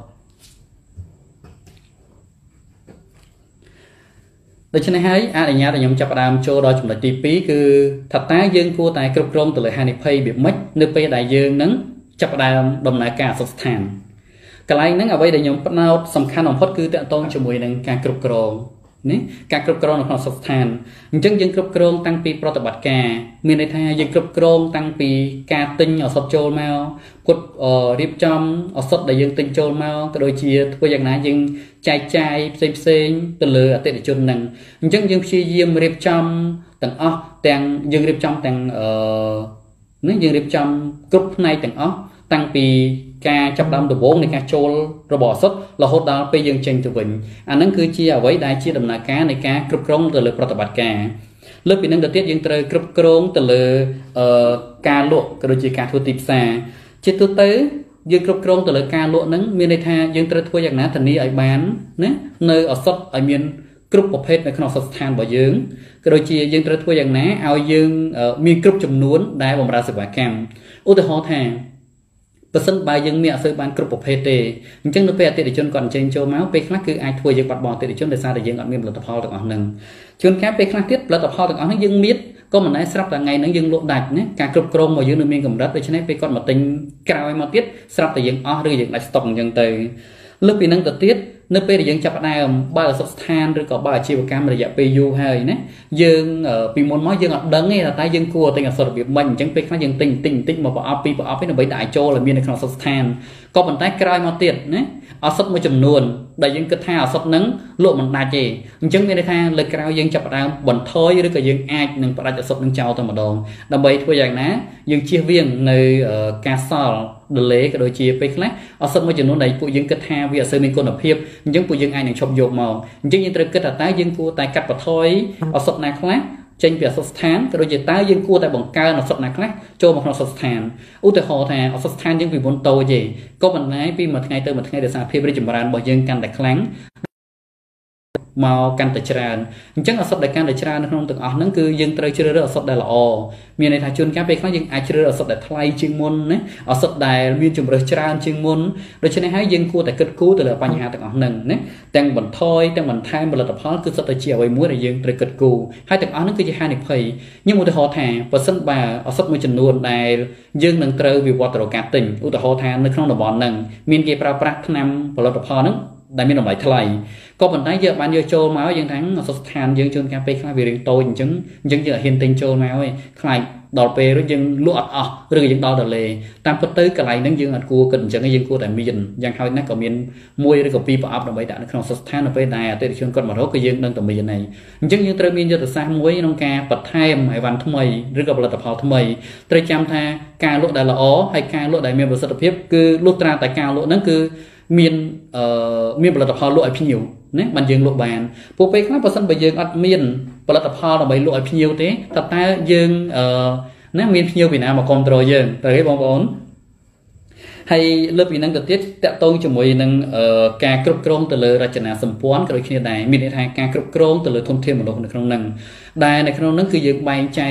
để cho nên hay để nhà để nhóm chấp đàm cho đó chúng là chi phí cứ thật tá dương cua tài cực rong từ lời hai pay bị mất nước pay đại dương nắng chấp đàm đồng lại cả sốt than cái này nó ở đây để nhóm bắt nào sầm khăn ông phật cứ tận tôn cho mùi năng càng cực rong nè càng cực rong là sốt than chân dân cực rong tăng pi pro tập bát ca miền đại thay dân cực rong tăng pi ca tinh ở sốt trôi mau cột riệp trong ở sốt đại dân tinh trôi mau cái đôi chia thôi dạng này dân chai xem từ lừa tệ để chôn năng chân dân chia diêm riệp trong tầng tầng dân riệp trong tầng nếu dân riệp trong group này tầng tăng pi ca chấp đâm từ bốn này ca trôi rồi bỏ sốt là hốt đó bây giờ tranh từ vịnh anh nó cứ chia ở với đai chia đầm là cá này cá cướp krong từ lượt tập bát cá lớp bị nâng đầu tiên dân trời cướp krong từ lượt ca lụa cái đôi chia ca thua tịp xa chết tôi tới dân cướp krong từ lượt ca lụa nắng miền đây tha dân trời thua dạng ná thành ni ở bán nè nơi ở sốt ở miền cướp một hết này không sốt than bỏ dương cái đôi chia dân trời thua dạng ná ao dương miền cướp chùm nuốn đai bồng ra sự quả cam ô tô họ thang sân bài dân mẹ sư ban cướp một hết đề nhưng nó về để chôn còn trên châu máu pe khác cứ ai thua dân bạt bò để chôn để sao để dân ở miền tập ho được ở nâng chôn cá pe khác tiếp là tập ho được ở nó dân miết có một nãy sắp là ngày nó dân lộ đạch nhé cả cướp krong mà dân ở miền cầm đất để cho nên pe con mà tình cao mà tiết sắp để dân ở rồi dân lại stop dân từ lúc bị nâng tự tiết nơi pe để dân chập đai ba là sốt than rồi có ba chiều cam là dạng pe du hay nhé dân vì muốn nói dân ở đấng ấy là tay dân cua tình ở sọt bị mình chẳng pe khác dân tình mà bỏ pi nó bị đại châu là miền này không sốt than có bàn tay cài mà tiệt nhé ở sốt một chấm nuồn đại dân cứ tha ở sốt nắng lộ mình đại gì chẳng miền này tha lời cài dân chập đai bẩn thôi rồi cái dân ai nâng bắt đại sốt nâng trao thôi mà đòn đầm bầy thôi dạng ná dân chia viên nơi cà sò lệ cái đôi chia pe khác ở sốt một chấm nuồn đại phụ dân cứ tha vì ở sơn mình còn ở hiệp những phụ dân ai nâng chọc dột màu những như từ kết là tái dân cua tại cắt và thôi ở sốt này khác tranh về sốt than cái đôi chỉ tái dân cua tại bằng cao là sốt này khác cho một sốt than ưu tiên họ thà ở sốt than những vì muốn tàu gì có mình nói vì một ngày từ một ngày để sao khi bây giờ chúng ta bỏ dân căn đại kháng màu căn đại tràn chắc là sốt đại căn đại tràn không từng nó cứ dân tới chưa được sốt đại là miền này thay chôn cá pe khác dân ai chưa được sốt đại thay chuyên môn đấy ở sốt đại miền chúng được tràn chuyên môn đối cho nên hai dân cua tại kết cú từ là bao nhiêu từng nâng đấy tăng bẩn thôi tăng bẩn thay một là tập hóa cứ sốt đại chiều với muối để dân tới kết cú hai từng nó cứ chỉ hai nệp phì nhưng một họ thà và sân bà ở sốt một chân luôn đại dân nâng tới vì qua tàu cá tỉnh ưu họ thà nó không là bọn nâng miền kia pra pra năm và là tập hóa nó đại miền đồng bảy thay có bản tay giờ bạn giờ trôi máu dân thắng sốt than dân chôn cà phê khai về tôi chứng dân giờ hiện tình trôi máu ấy khai đào pe rồi dân lúa rồi dân đào đào lề tam có tới cái này nó dân ở cua cần chẳng cái dân cua tại miền dân hai nó có miền muối rồi có pi bảo đồng bảy đã nó sốt than ở bên này tới chôn con mà đó cái dân đang tầm miền này chứng như tới miền giờ từ xa muối nông ca bật thay hải văn thâm mày rồi gặp là tập họ thâm mày tới chăm tha ca lúa đại là hay ca lúa đại miền bờ sạt tập hiếp cứ lúa tra tại ca lúa nó cứ miền bờ tập họ lúa ở nhiều nè bạn dừng lộ bàn bộ pe khác sân bây giờ ở miền bờ tập họ là bảy lộ ở nhiều thế tập ta dừng nè miền nhiều vì nào mà control dừng tới cái bóng ổn hay lớp vì năng cực tiết tẹo tôn cho mỗi năng ca cướp krong từ lời ra trận nào sầm pón cái đôi khi này miền này ca cướp krong từ lời thông thiên một độ trong năng đài này không nó cứ dừng bay chạy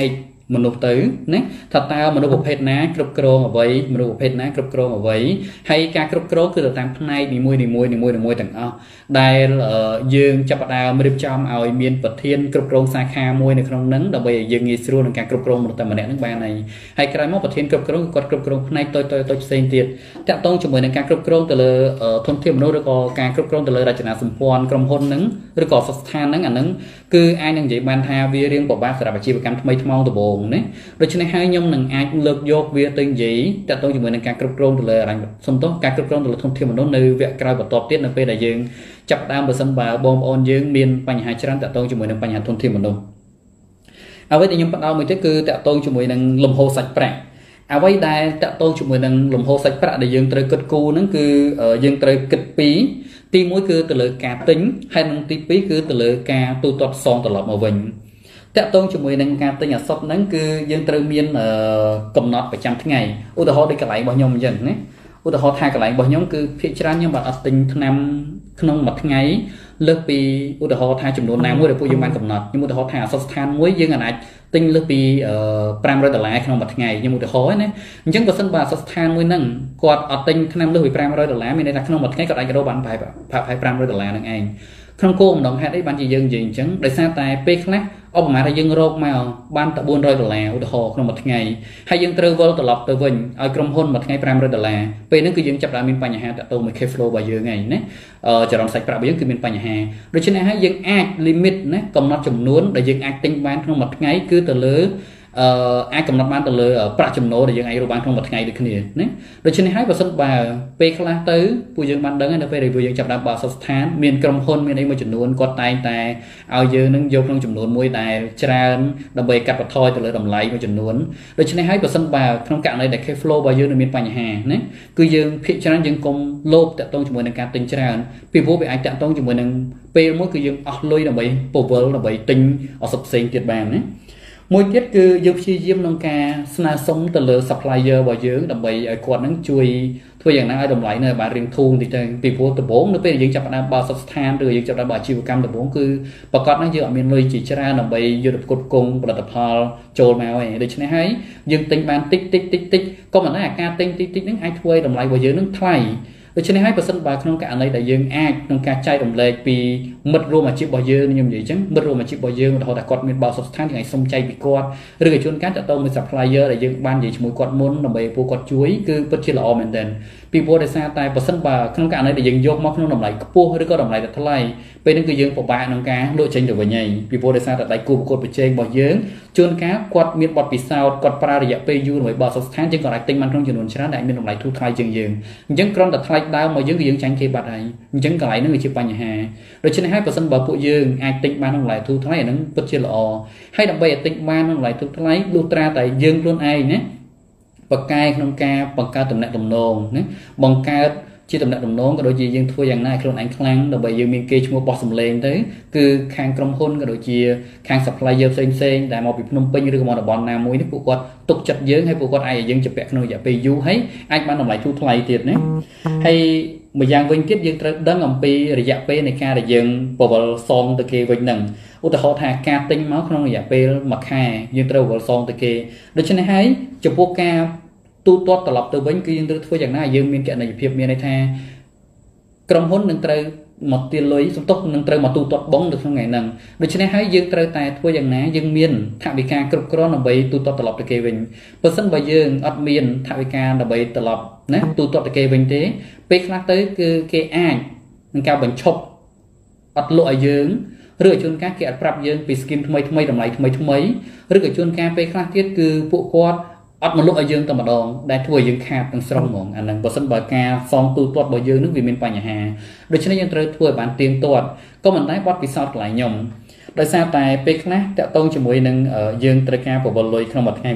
មនុស្សទៅណាថាតើមនុស្សប្រភេទណាគ្រប់គ្រងអ្វីមនុស្សប្រភេទណាគ្រប់គ្រងអ្វីហើយការគ្រប់គ្រងគឺទៅតាមផ្នែកនីមួយទាំងអស់ដែលយើងចាប់ផ្ដើមរៀបចំឲ្យមានប្រធានគ្រប់គ្រងសាខាមួយនៅក្នុងហ្នឹងដើម្បីឲ្យយើងងាយស្រួលក្នុងការគ្រប់គ្រងមនុស្សតែម្នាក់ហ្នឹងបានហើយក្រោយមកប្រធានគ្រប់គ្រងគាត់គ្រប់គ្រងផ្នែកតូចផ្សេងទៀតតាក់ទងជាមួយនឹងការគ្រប់គ្រងទៅលើធនធានមនុស្សឬក៏ការគ្រប់គ្រងទៅលើរចនាសម្ព័ន្ធក្រុមហ៊ុនហ្នឹងឬក៏ស្ថានហ្នឹងអាហ្នឹងគឺអាចនឹងនិយាយបានថាវារៀងពិបាកសម្រាប់អាជីវកម្មថ្មីថ្មោងដំបូងណាដូច្នេះហើយខ្ញុំនឹងអាចលើកយកវាទៅនិយាយតាក់ទងជាមួយនឹងការគ្រប់គ្រងទៅលើសំទោសការគ្រប់គ្រងទៅលើធនធានមនុស្សនៅវគ្គក្រោយបន្តទៀតនៅពេលដែលយើងចាប់ដើមបើសិនបើបងប្អូនយើងមានបញ្ហាច្រើនតាក់ទងជាមួយនឹងបញ្ហាធនធានមនុស្សអ្វីដែលខ្ញុំផ្ដោតមួយទៀតគឺតាក់ទងជាមួយនឹងលំហូរសាច់ប្រាក់អ្វីដែលតាក់ទងជាមួយនឹងលំហូរសាច់ប្រាក់ដែលយើងត្រូវគិតគូរហ្នឹងគឺយើងត្រូវគិតពីទី1គឺទៅលើការទិញហើយនិងទី2គឺទៅលើការទូទាត់សងត្រឡប់មកវិញតាក់ទងជាមួយនឹងការទិញអាសត្វហ្នឹងគឺយើងត្រូវមានកំណត់ប្រចាំថ្ងៃឧទាហរណ៍ដូចកន្លែងរបស់ខ្ញុំអញ្ចឹងណាឧទាហរណ៍ថាកន្លែងរបស់ខ្ញុំគឺភាគច្រើនខ្ញុំបានអត់ទិញថ្នាំក្នុងមួយថ្ងៃលើសពីឧទាហរណ៍ថាចំនួនណាមួយដែលពួកយើងបានកំណត់ខ្ញុំឧទាហរណ៍ថាអាសត្វស្ថានមួយយើងអាចទិញលើសពី$500ក្នុងមួយថ្ងៃខ្ញុំឧទាហរណ៍ណាអញ្ចឹងបើសិនបើអាសត្វស្ថានមួយហ្នឹងគាត់អត់ទិញថ្នាំលើសពី$500មានន័យថាក្នុងមួយថ្ងៃគាត់អាចរកបានប្រហែល$500ហ្នឹងឯងក្នុងគោលបំណងហេតុអីបានជាយើងនិយាយអញ្ចឹងដោយសារតែពេលខ្លះឧបមាថាយើងរកមកបានតែ$400ឧទាហរណ៍ក្នុងមួយថ្ងៃហើយយើងត្រូវវិលត្រឡប់ទៅវិញឲ្យក្រុមហ៊ុនមួយថ្ងៃ$500ពេលហ្នឹងគឺយើងចាប់បានមានបញ្ហាតាក់ទងមួយ cash flow របស់យើងឯងណាចរន្តសាច់ប្រាក់របស់យើងគឺមានបញ្ហាដូច្នេះហើយយើងអាច limit ណាកំណត់ចំនួនដែលយើងអាចទិញបានក្នុងមួយថ្ងៃគឺទៅលើអាចកំណត់បានទៅលើប្រាក់ចំណូលដែលយើងអាចរកបានក្នុងមួយថ្ងៃដូចគ្នាណាដូច្នេះហើយបើសិនបើពេលខ្លះទៅពួកយើងបានដឹងនៅពេលដែលពួកយើងចាប់ដើមបើកស្ថានមានក្រុមហ៊ុនមានអីមួយចំនួនគាត់តែងតែឲ្យយើងនឹងយកក្នុងចំនួនមួយដែលច្រើនដើម្បីកាត់បន្ថយទៅលើតម្លៃមួយចំនួនដូច្នេះហើយបើសិនបើក្នុងករណីដែល cash flow របស់យើងមានបញ្ហាណាគឺយើងភាគច្រើនយើងកុំលោភតាក់ទងជាមួយនឹងការទិញច្រើនពីព្រោះវាអាចតាក់ទងជាមួយនឹងពេលមួយគឺយើងអស់លុយដើម្បីពវល់ដើម្បីទិញអសផ្សេងទៀតបានណាមួយទៀតគឺយើងព្យាយាមក្នុងការស្នើសុំទៅលើ supplier របស់យើងដើម្បីឲ្យគាត់នឹងជួយធ្វើយ៉ាងណាឲ្យតម្លៃនៅបានរៀងធូរបន្តិចទៅពីព្រោះដំបូងនៅពេលយើងចាប់ផ្ដើមបើកស្ថានឬយើងចាប់ផ្ដើមបើកអាជីវកម្មដំបូងគឺប្រកាសណាយើងអត់មានលុយជាច្រើនដើម្បីយកទៅផ្គត់ផ្គង់ផលិតផលចូលមកឯងដូច្នេះហើយយើងទិញបានតិចក៏មិនដែរអាការទិញតិចហ្នឹងអាចធ្វើឲ្យតម្លៃរបស់យើងនឹងថ្លៃដូច្នេះហើយបើសិនបើក្នុងករណីដែលយើងអាចក្នុងការចែករំលែកពីមិត្តរួមអាជីពរបស់យើងខ្ញុំនិយាយអញ្ចឹងមិត្តរួមអាជីពរបស់យើងឧទាហរណ៍ថាគាត់មានបើកស្ថានយើងអាចសុំចែកពីគាត់ឬក៏ជួនកាលតើតើមួយ supplier ដែលយើងបាននិយាយជាមួយគាត់មុនដើម្បីពួកគាត់ជួយគឺពិតជាល្អមែនទែនពីព្រោះដោយសារតែបើសិនបើក្នុងករណីដែលយើងយកមកក្នុងតម្លៃខ្ពស់ឬក៏តម្លៃថ្លៃពេលហ្នឹងគឺយើងពិបាកក្នុងការលក់ចេញទៅវិញហើយពីព្រោះដោយសារតែដៃគូប្រកួតប្រជែងរបស់យើងជួនកាលគាត់មានបទពិសោធន៍គាត់ប្រើរយៈពេលយូរដើម្បីបើកស្ថានជាងគាត់អាចទិញបានក្នុងចំនួនច្រើនដែលមានតម្លៃធូរថ្លៃជាងយើងអញ្ចឹងគ្រាន់តែថ្លៃដើមមកយើងគឺយើងចាញ់គេបាត់ហើយអញ្ចឹងកន្លែងហ្នឹងវាជាបញ្ហាដូច្នេះហើយបើសិនបើពួកយើងអាចទិញបានក្នុងតម្លៃធូរថ្លៃអាហ្នឹងពិតជាល្អហើយដើម្បីឲ្យទិញបានក្នុងតម្លៃធូរថ្លៃលុះត្រាតែយើងខ្លួនឯងណាបកកែក្នុងការបង្កើតតំណែងតំណងណាបង្កើតជាតំណែងតំណងក៏ដូចជាយើងធ្វើយ៉ាងណាឲ្យខ្លួនឯងខ្លាំងដើម្បីយើងមានគេឈ្មោះបោះសម្លេងទៅគឺខាងក្រុមហ៊ុនក៏ដូចជាខាង supplier ផ្សេងដែលមកពីភ្នំពេញឬក៏មកតំបន់ណាមួយនេះពួកគាត់ទុកចិត្តយើងហើយពួកគាត់អាចឲ្យយើងជពាក់ក្នុងរយៈពេលយូរហើយអាចបានតម្លៃធូរថ្លៃទៀតណាហើយម្យ៉ាងវិញទៀតយើងត្រូវដឹងអំពីរយៈពេលនៃការដែលយើងបវលសងទៅគេវិញហ្នឹងឧទាហរណ៍ថាការទិញមកក្នុងរយៈពេល1ខែយើងត្រូវបវលសងទៅគេដូច្នេះហើយចំពោះការទូទាត់ត្រឡប់ទៅវិញគឺយើងត្រូវធ្វើយ៉ាងណាយើងមានគណនេយ្យភាពមានន័យថាក្រុមហ៊ុននឹងត្រូវមកទាលុយសំទុះនឹងត្រូវមកទូទាត់បងនៅក្នុងថ្ងៃហ្នឹងដូច្នេះហើយយើងត្រូវតែធ្វើយ៉ាងណាយើងមានថវិកាគ្រប់គ្រាន់ដើម្បីទូទាត់ត្រឡប់ទៅគេវិញបើមិនបើយើងអត់មានថវិកាដើម្បីត្រឡប់ណាទូទាត់ទៅគេវិញទេពេលខ្លះទៅគឺគេអាចនឹងការបញ្ឈប់អត់លក់ឲ្យយើងឬជួនកាលគេអត់ប្រាប់យើងពី scheme ថ្មីតម្លៃថ្មីឬក៏ជួនកាលពេលខ្លះទៀតគឺពួកគាត់អត់មកលក់ឲ្យយើងតែម្ដងដែលធ្វើឲ្យយើងខាតទាំងស្រុងហ្មងអាហ្នឹងបើមិនបើការសងទូទាត់របស់យើងនឹងវាមានបញ្ហាដូច្នេះយើងត្រូវធ្វើឲ្យបានទៀងទាត់ក៏មិនដែរបត់ពិសោធន៍កន្លែងខ្ញុំដោយសារតែពេលខ្លះតាក់ទងជាមួយនឹងយើងត្រូវការប្រវល់លុយក្នុងមួយថ្ងៃ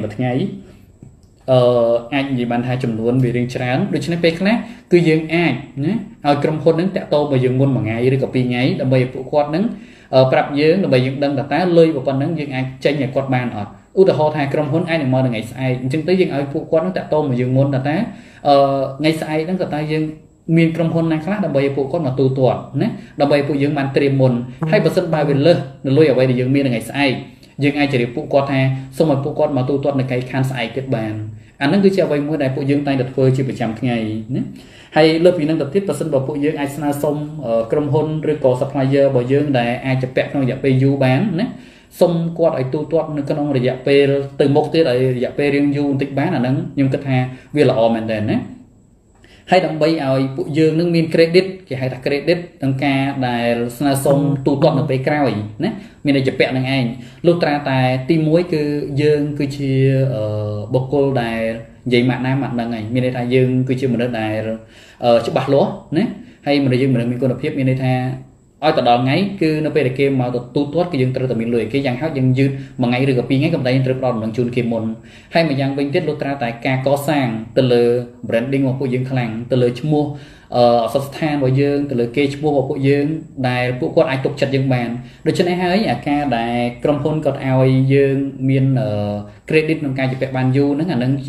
អាចនិយាយបានថាចំនួនវារៀងច្រើនដូច្នេះពេលខ្លះគឺយើងអាចណាឲ្យក្រុមហ៊ុនហ្នឹងតាក់ទងមកយើងមុនមួយថ្ងៃឬក៏2ថ្ងៃដើម្បីពួកគាត់ហ្នឹងប្រាប់យើងដើម្បីយើងដឹងតើលុយប៉ុណ្ណឹងយើងអាចចេញឲ្យគាត់បានអត់ឧទាហរណ៍ថាក្រុមហ៊ុនអាចនឹងមកថ្ងៃស្អែកអញ្ចឹងទៅយើងឲ្យពួកគាត់នឹងតាក់ទងមកយើងមុនតើថ្ងៃស្អែកហ្នឹងតើយើងមានក្រុមហ៊ុនណាខ្លះដើម្បីឲ្យពួកគាត់មកទូទាត់ណាដើម្បីពួកយើងបានត្រៀមមុនហើយបើសិនបើវាលើសនៅលុយអ្វីដែលយើងមានថ្ងៃស្អែក dương ai chỉ để phụ quạt ha xong rồi phụ quạt mà tu tuất là cái khăn sai kết bàn anh nó cứ treo vay mỗi đại phụ dương tay đặt phơi chỉ phải chăm ngày nhé hay lớp vì năng tập tiếp và sinh vào phụ dương ai sana xong cầm hôn rồi có supplier bảo dương đại ai chụp bẹt trong dạng PU bán nhé xong quạt ai tu tuất nó cái nó là dạng P từ một tiết ấy dạng P riêng du tích bán là nắng nhưng kết ha vì là o mình đền nhé hay đăng bay ao phụ dương nước min credit cái hay ta credit đăng ca đại sana xong tu tuất nó về cao nhé mình này chụp bẹt năng anh lúc tra tài tim muối cứ dương cứ chia bọc cô đài vậy mà nam mặt đằng này mình đây thay dương cứ chia một đợt đài chụp bạc lúa nè hay mình đây dương mình còn được phép mình đây tha oi tờ đòn ngay cứ nó về để game mà tu tuốt cái dương từ mình lười cái giang hát dương dư mà ngay được gặp pi ngay cầm tay từ đòn bằng chun kim môn hay mà giang bên tiết lô tra tại ca có sang từ lừa branding của dương khang từ lừa mua sắp than vào dương từ lừa kê mua vào dương đài phụ quát ai tục chặt dương bàn được cho nên hay ca đài cầm phone còn ao dương miền credit nông ca chụp bàn du nó là nâng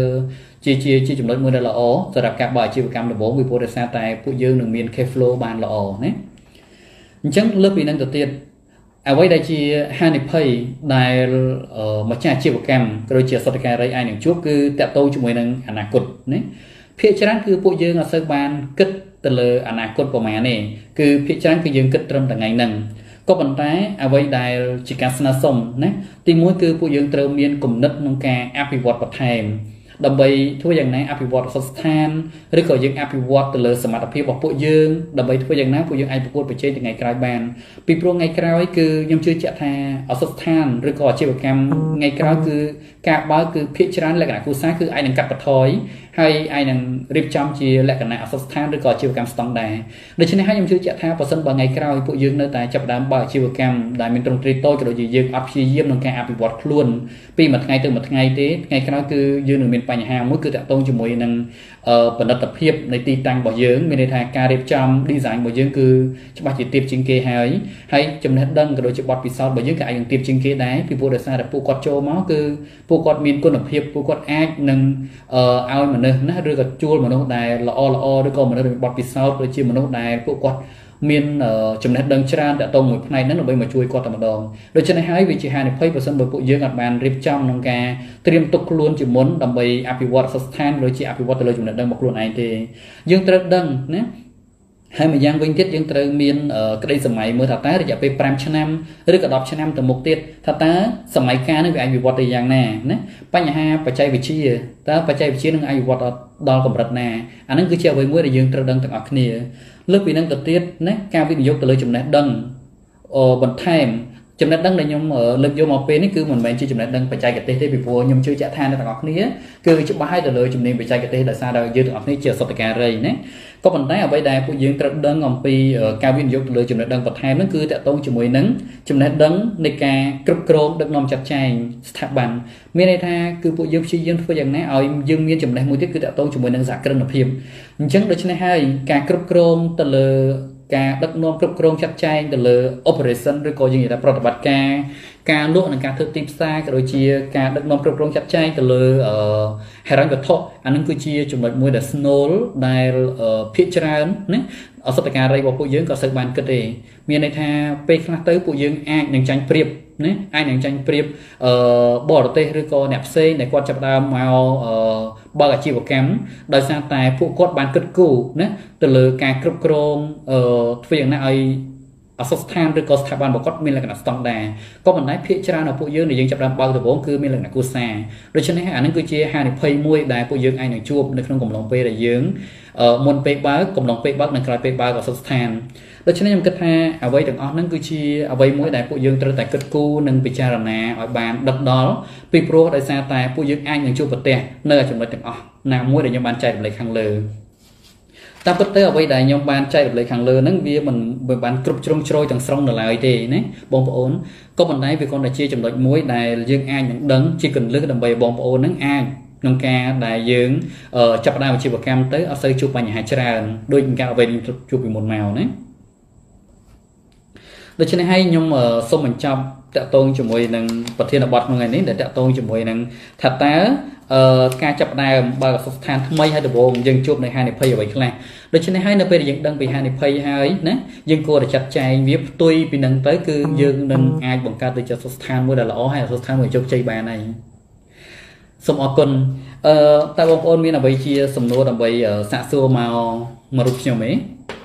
chia chủng loại mưa đây là ổ rồi đặt các bài chia cam được 4 mươi xa tại phụ dương đường miền Keflo bàn là ổ nhé chẳng lớp vì năng đầu tiên à vậy đây chia hai nệp pay đài mà cha chia cam rồi chia sót cái đây ai những chút cứ tẹt tô cho mùi năng ảnh cột nhé phía trên cứ phụ dương là sơ ban kết từ lờ ảnh cột của mẹ này cứ phía trên cứ dương kết trong tầng ngày nằng có bàn tay à vậy đài chỉ cả sna sông nhé tìm mối cứ phụ dương trâu miên cùng nứt nông ca api vọt bật thèm đầm bay thua dạng này api vọt sốt than rồi có dương api vọt từ lờ smart api bọc phụ dương đầm bay thua dạng này phụ dương ai phụ phải chơi từ ngày cày bàn pi pro ngày cày cứ nhom chưa chặt tha ở sốt than rồi có chơi cam ngày cày cứ cả bao cứ phía trên lại cả khu sáng cứ ai đang cắt bật thói hay ai đang rip chăm chia lại cả này ở sốt than rồi có chơi cam stong đà để cho nên hai nhom chưa chặt tha vào sân bằng ngày cày phụ dương nơi tại chập đám bao chơi cam đại miền trung tri tôi cái đồ gì dương api diêm nông ca api vọt luôn pi một ngày từ một ngày thế ngày cày cứ dương đường miền nhà hàng mới cứ tạo tôn cho mùi năng phần đặt tập hiệpในตีตังbảo dưỡng mình để thay ca đẹp trong design bảo dưỡng cứ cho bạn chỉ tiếp chính kế hay chấm nét đăng cái đồ chụp bọt vì sao bảo dưỡng cả anh tiếp chính kế đấy thì vô được sao là phụ quạt châu máu cứ phụ quạt miền quân tập hiệp phụ quạt ác nâng ao mà nơi nó đưa cả chua mà nó đài là o đứa con mà nó được bọt vì sao rồi chia mà nó đài phụ quạt miền chấm nét đăng tràn đã tôn một này nó là bây mà chui qua tầm đòn đôi chân này hai vị trí hai này phơi và sân bờ phụ dưỡng ở bàn rip trong nông ca tiêm tục luôn chỉ muốn đầm bầy api watt sustain rồi chỉ api watt từ lời chấm nét đăng một luôn này thì dương trật đăng nhé hay mà giang vinh tiết dương trật miền cái đây sầm máy mới thà tá để 잡ไป5 năm rồi cả 10 năm từ một tiết thà tá sầm máy ca nó bị api watt từ giang nè nhéបញ្ហាបច្ចេកវិទ្យាតើបច្ចេកវិទ្យានឹងapi wattដល់កម្រិតណាអានឹងគឺជាអ្វីមួយដែលយើងត្រូវដឹងទាំងអស់គ្នាលើកពីនឹងទៅទៀតណាការវិនិយោគទៅលើចំណេះដឹងបន្ថែមចំណេះដឹងដែលខ្ញុំលើកយកមកពេលនេះគឺមិនមែនជាចំណេះដឹងបច្ចេកទេសទេពីព្រោះខ្ញុំជឿជាក់ថាអ្នកទាំងអស់គ្នាគឺច្បាស់ហើយទៅលើជំនាញបច្ចេកទេសដោយសារតែយើងទាំងអស់គ្នាជាសតការីណាក៏ប៉ុន្តែអ្វីដែលពួកយើងត្រូវដឹងអំពីការវិនិយោគទៅលើចំណេះដឹងបន្ថែមហ្នឹងគឺតកតងជាមួយនឹងចំណេះដឹងនៃការគ្រប់គ្រងដឹកនាំចាត់ចែងស្ថាប័នមានន័យថាគឺពួកយើងព្យាយាមធ្វើយ៉ាងណាឲ្យយើងមានចំណេះមួយទៀតគឺតកតងជាមួយនឹងសហគ្រិនភាពអញ្ចឹងដូច្នេះហើយការគ្រប់គ្រងទៅលើការដឹកនាំគ្រប់គ្រងចាត់ចែងទៅលើ operation ឬក៏យើងនិយាយថាប្រតិបត្តិការលក់និងការធ្វើទីផ្សារក៏ដូចជាការដឹកនាំគ្រប់គ្រងចាត់ចែងទៅលើហិរញ្ញវត្ថុអានឹងគឺជាចំណុចមួយដែល snol ដែលភាគច្រើនណាអសតការីរបស់ពួកយើងក៏សូវបានគិតទេមានន័យថាពេលខ្លះទៅពួកយើងអាចនឹងចាញ់ប្រៀបណាអាចនឹងចាញ់ប្រៀបបរទេសឬក៏អ្នកផ្សេងដែលគាត់ចាប់ដើមមកបើកអាជីវកម្មដោយសារតែពួកគាត់បានគិតគូរណាទៅលើការគ្រប់គ្រងធ្វើយ៉ាងណាឲ្យអសស្ថានឬក៏ស្ថាប័នរបស់គាត់មានលក្ខណៈស្តង់ដារក៏ប៉ុន្តែភាគច្រើនរបស់ពួកយើងដែលយើងចាប់ដើមបើកដំបូងគឺមានលក្ខណៈគូសាដូច្នេះអានឹងគឺជាហានិភ័យមួយដែលពួកយើងអាចនឹងជួបនៅក្នុងកំឡុងពេលដែលយើងមុនពេលបើកកំឡុងពេលបើកនិងក្រោយពេលបើកអសស្ថានដូច្នេះខ្ញុំគិតថាអ្វីទាំងអស់ហ្នឹងគឺជាអ្វីមួយដែលពួកយើងត្រូវតែគិតគូរនិងពិចារណាឲ្យបានដិតដល់ពីព្រោះដោយសារតែពួកយើងអាចនឹងជួបប្រទះនៅចំណុចទាំងអស់ណាមួយដែលខ្ញុំបានចែករំលែកខាងលើតាមពិតទៅអ្វីដែលខ្ញុំបានចែករំលែកខាងលើហ្នឹងវាមិនបានគ្រប់ជ្រុងជ្រោយទាំងស្រុងនៅឡើយទេណាបងប្អូនក៏ប៉ុន្តែវាគ្រាន់តែជាចំណុចមួយដែលយើងអាចនឹងដឹងជាគន្លឹះដើម្បីបងប្អូនហ្នឹងអាចក្នុងការដែលយើងចាប់ផ្ដើមអាជីវកម្មទៅអត់សូវជួបបញ្ហាច្រើនដូចការអ្វីជួបពីមុនមកណាដូច្នេះហើយខ្ញុំសូមបញ្ចប់តកតងជាមួយនឹងប្រធានបទក្នុងថ្ងៃនេះដែលតកតងជាមួយនឹងថាតើការចាប់ដើមបើកស្ថានថ្មីហើយដំបូងយើងជួបនៅហានិភ័យអ្វីខ្លះដូច្នេះហើយនៅពេលដែលយើងដឹងពីហានិភ័យហើយណាយើងគួរតែចាត់ចែងវាផ្ទុយពីនឹងទៅគឺយើងនឹងអាចបង្កើតទៅជាស្ថានមួយដែលល្អហើយស្ថានមួយជោគជ័យបានហើយសូមអរគុណតើបងប្អូនមានអ្វីជាសំណួរដើម្បីសាកសួរមករូបខ្ញុំទេ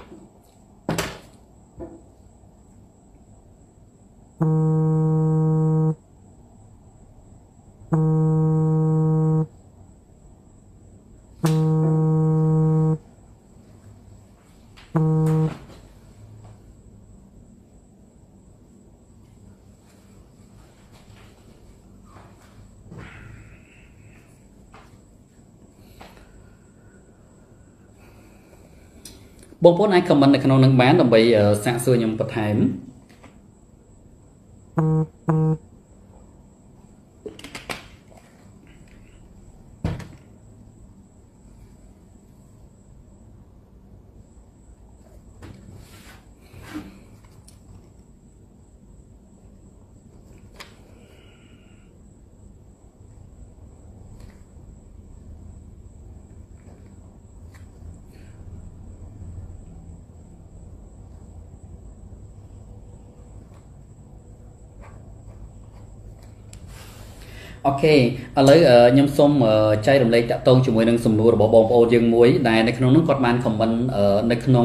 បងប្អូនអាច comment នៅក្នុងនឹងបានដើម្បីសាកសួរខ្ញុំបន្ថែមអូខេឥឡូវខ្ញុំសូមចែករំលែកតាក់ទងជាមួយនឹងសំណួររបស់បងប្អូនយើងមួយដែលនៅក្នុងនោះគាត់បាន comment នៅក្នុង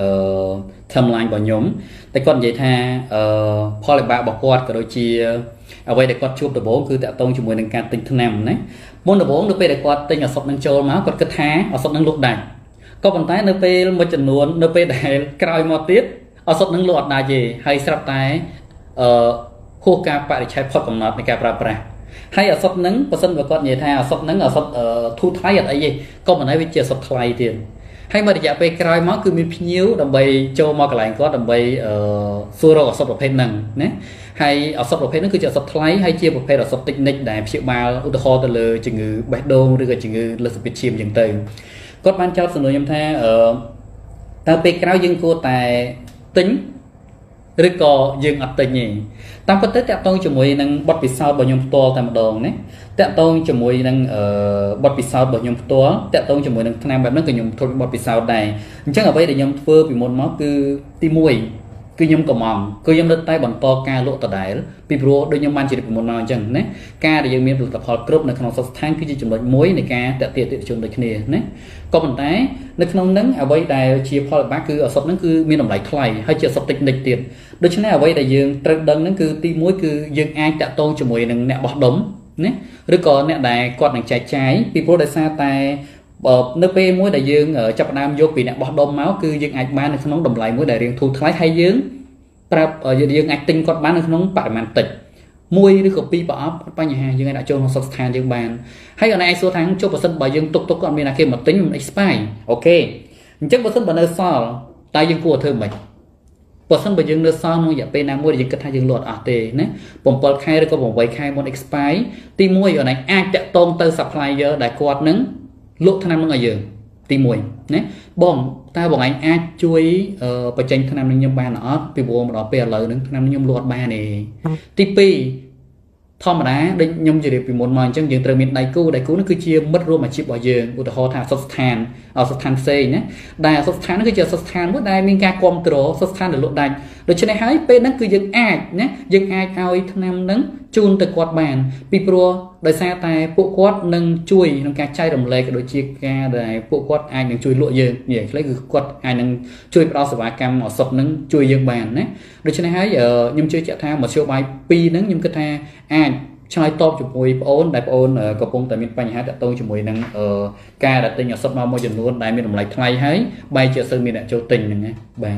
timeline របស់ខ្ញុំតែគាត់និយាយថាផលវិបាករបស់គាត់ក៏ដូចជាអ្វីដែលគាត់ជួបដំបូងគឺតាក់ទងជាមួយនឹងការទិញថ្នាំណាមុនដំបូងនៅពេលដែលគាត់ទិញឱសថនឹងចូលមកគាត់គិតថាឱសថនឹងលក់ដាច់ក៏ប៉ុន្តែនៅពេលមួយចំនួននៅពេលដែលក្រោយមកទៀតឱសថនឹងលក់អត់ដាច់ទេហើយស្រាប់តែហួសការបរិច្ឆេទផុតកំណត់នៃការប្រើប្រាស់ហើយឱសថនឹងបើសិនបើគាត់និយាយថាឱសថនឹងឱសថធូរថ្លៃអត់អីទេក៏មិនដែរវាជាឱសថថ្លៃទៀតហើយមករយៈពេលក្រោយមកគឺមានភ្ញៀវដើម្បីចូលមកកន្លែងគាត់ដើម្បីសួររកឱសថប្រភេទហ្នឹងណាហើយឱសថប្រភេទហ្នឹងគឺជាឱសថថ្លៃហើយជាប្រភេទឱសថតិចនិចដែលព្យាបាលឧទាហរណ៍ទៅលើជំងឺបេះដូងឬក៏ជំងឺលើសសម្ពាធឈាមអញ្ចឹងទៅគាត់បានចោទសំណួរខ្ញុំថាតើពេលក្រោយយើងគួរតែទិញឬក៏យើងអត់ទិញទេតាមពិតទៅតាក់ទងជាមួយនឹងបទពិសោធន៍របស់ខ្ញុំផ្ទាល់តែម្ដងណាតាក់ទងជាមួយនឹងបទពិសោធន៍របស់ខ្ញុំផ្ទាល់តាក់ទងជាមួយនឹងថ្នាំបែបហ្នឹងក៏ខ្ញុំធ្វើបទពិសោធន៍ដែរអញ្ចឹងអ្វីដែលខ្ញុំធ្វើពីមុនមកគឺទី1គឺខ្ញុំកំងគឺខ្ញុំនៅតែបន្តការលក់ដដែលពីព្រោះដូចខ្ញុំបានជម្រាបពីមុនមកអញ្ចឹងណាការដែលយើងមានផលិតផលគ្រប់នៅក្នុងសស្ថានគឺជាចំណុចមួយនៃការតាក់ទាញអតិថិជនដូចគ្នាណាក៏ប៉ុន្តែនៅក្នុងហ្នឹងអ្វីដែលជាផលវិបាកគឺឱសថហ្នឹងគឺមានតម្លៃថ្លៃហើយជាឱសថតិចនិចទៀតដូច្នេះអ្វីដែលយើងត្រូវដឹងហ្នឹងគឺទី1គឺយើងអាចតាក់ទងជាមួយនឹងអ្នកបោះដុំណាឬក៏អ្នកដែលគាត់នឹងចែកចាយពីព្រោះដោយសារតែនៅពេលមួយដែលយើងចាប់ផ្ដើមយកពីអ្នកបោះដុំមកគឺយើងអាចបាននៅក្នុងតម្លៃមួយដែលរៀងធូរថ្លៃហើយយើងប្រាប់យើងអាចទិញគាត់បាននៅក្នុងបរិមាណតិច1ឬក៏2ប្រអប់បញ្ហាយើងអាចដាក់ចូលក្នុងស្ថានយើងបានហើយអនឡាញសួរថាចុះបើសិនបើយើងទុកគាត់មានអាគេមកទិញមិន expire អូខេអញ្ចឹងបើសិនបើនៅសល់តើយើងគួរធ្វើម៉េចបើសិនបើយើងនៅសល់ក្នុងរយៈពេលណាមួយដែលយើងគិតថាយើងលក់អត់ទេណា7ខែឬក៏8ខែមុន expire ទី1អនឡាញអាចតាក់ទងទៅ supplier ដែលគាត់នឹងលក់ថ្នាំនឹងឲ្យយើងទី1ណាបងតើបងឯងអាចជួយបញ្ចេញថ្នាំនឹងខ្ញុំបានអត់ពីព្រោះមកដល់ពេលឥឡូវហ្នឹងថ្នាំខ្ញុំលក់អត់បានទេទី2ធម្មតាដូចខ្ញុំជម្រាបពីមុនមកអញ្ចឹងយើងត្រូវមានដៃគូនោះគឺជាមិត្តរួមអាជីពរបស់យើងឧទាហរណ៍ថាសុខស្ថានផ្សេងណាដែលសុខស្ថាននោះគឺជាសុខស្ថានមួយដែលមានការគ្រប់គ្រងសុខស្ថានដែលលក់ដាច់ដូច្នេះហើយពេលហ្នឹងគឺយើងអាចណាយើងអាចឲ្យថ្នាំហ្នឹងជូនទៅគាត់បានពីព្រោះដោយសារតែពួកគាត់នឹងជួយក្នុងការចែករំលែកក៏ដូចជាការដែលពួកគាត់អាចនឹងជួយលក់យើងនិយាយខ្លីគឺគាត់អាចនឹងជួយផ្ដល់សេវាកម្មឱសថហ្នឹងជួយយើងបានណាដូច្នេះហើយខ្ញុំជឿជាក់ថាមធ្យោបាយ2ហ្នឹងខ្ញុំគិតថាអាចឆ្លើយតបជាមួយបងអូនដែលបងអូនកំពុងតែមានបញ្ហាតាក់ទងជាមួយនឹងការដែលទិញឱសថមកមួយចំនួនដែលមានតម្លៃថ្លៃហើយបែរជាអត់សូវមានអ្នកចូលទិញហ្នឹងណាបាទ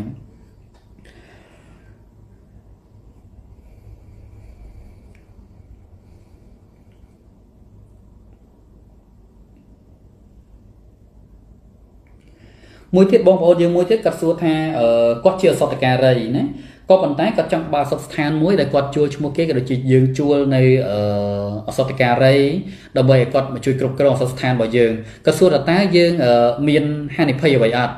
មួយទៀតបងប្អូនយើងមួយទៀតគាត់សួរថាគាត់ជាឱសថការីណាក៏ប៉ុន្តែគាត់ចង់បើកស្ថានមួយដែលគាត់ជួលឈ្មោះគេក៏ដូចជាយើងជួលនៅឱសថការីដើម្បីឲ្យគាត់មកជួយគ្រប់គ្រងឱសថស្ថានរបស់យើងគាត់សួរថាតើយើងមានហានិភ័យអ្វីអត់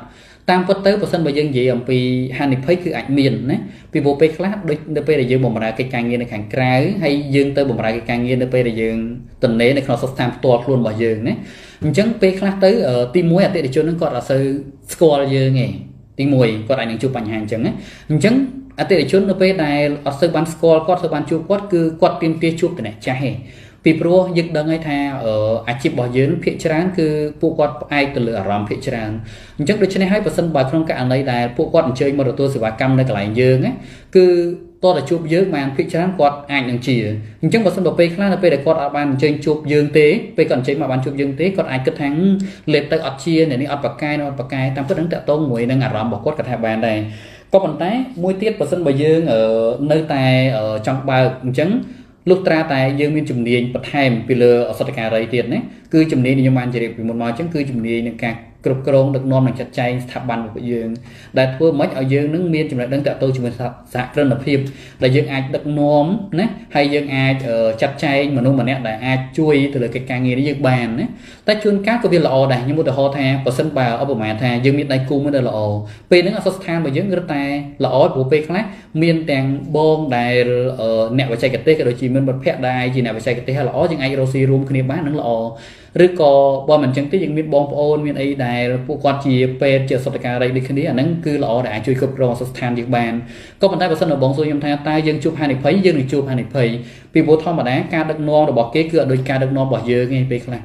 tam bất tới phần bây giờ gì ở vì hai niệm thấy cứ ảnh miền đấy vì bộ pe class đôi đôi pe là dương một ra cái càng nghe này hàng trái hay dương tới một ra cái càng nghe đôi pe là dương tình nế này nó sắp tham to luôn bảo dương đấy chẳng pe class tới ở tim muối ở đây để cho nó gọi là sự score dương nghe tim muối còn ảnh chụp ảnh hàng chẳng ấy chẳng ở đây để cho nó pe này ở sự ban score có sự ban chụp quát cứ quát tim tia chụp này chả hề vì pro dựng đằng ấy tha ở chip bảo dưỡng phía trán cứ phụ quạt ai từ lửa rầm phía trán chắc được cho nên 2% bài trong cả này là phụ quạt chơi mà tôi sẽ vào cam đây cả lại dương ấy cứ to là chụp dưỡng màn phía trán quạt ảnh đằng chỉ chắc vào sân đồ pe khác là pe để quạt bàn chơi chụp dương tế pe còn chơi mà bàn chụp dương tế còn ai kết thắng lệ tới ọt chia này đi ọt bạc cai tam phất đắng tẹo tông mùi đang rầm bảo quạt cả hai bàn này có bàn tay môi tiết vào sân bài dương ở nơi tài ở trong bao trắng lúc tra tại dương miền chủng niên bật hàm vì lừa ở sát cả rầy tiền đấy cứ chủng niên nhưng mà anh chỉ được một màu trắng cứ chủng niên những càng cột cồn được non bằng chặt chay tháp bàn của dương đại thua mấy ở dương nước miền chủng lại đang tạo tôi chủng sạc rất là phim là dương ai được nóm đấy hay dương ai ở chặt chay mà nông mà nét đại ai chui từ là cái càng nghe đến dương bàn đấy ta chuyên các có viên lọ này nhưng một đời ho tha và sân bào ở bờ mẹ tha dương miền đại cung mới đời lọ pe nó ở sát tham mà dương rất tay lọ của pe khác miền tàng bông đài ở nẹo và chay cái tê cái đôi chim mình bật phẹt đài chỉ nẹo và chay cái tê hay lọ dương ai rosi room cái bán nó lọ rồi có bao mình chẳng tới những miền bom ôn miền ấy đài phụ quan chỉ pe chờ sát cả đây đi khi đấy nắng cứ lọ đại chui cướp rong sát tham dương bàn có bàn tay và sân ở bóng rồi nhầm tha tay dương chụp hai này thấy dương chụp hai này thấy vì bố thon mà đá ca đực non rồi bỏ kế cửa đôi ca đực non bỏ dơ nghe pe khác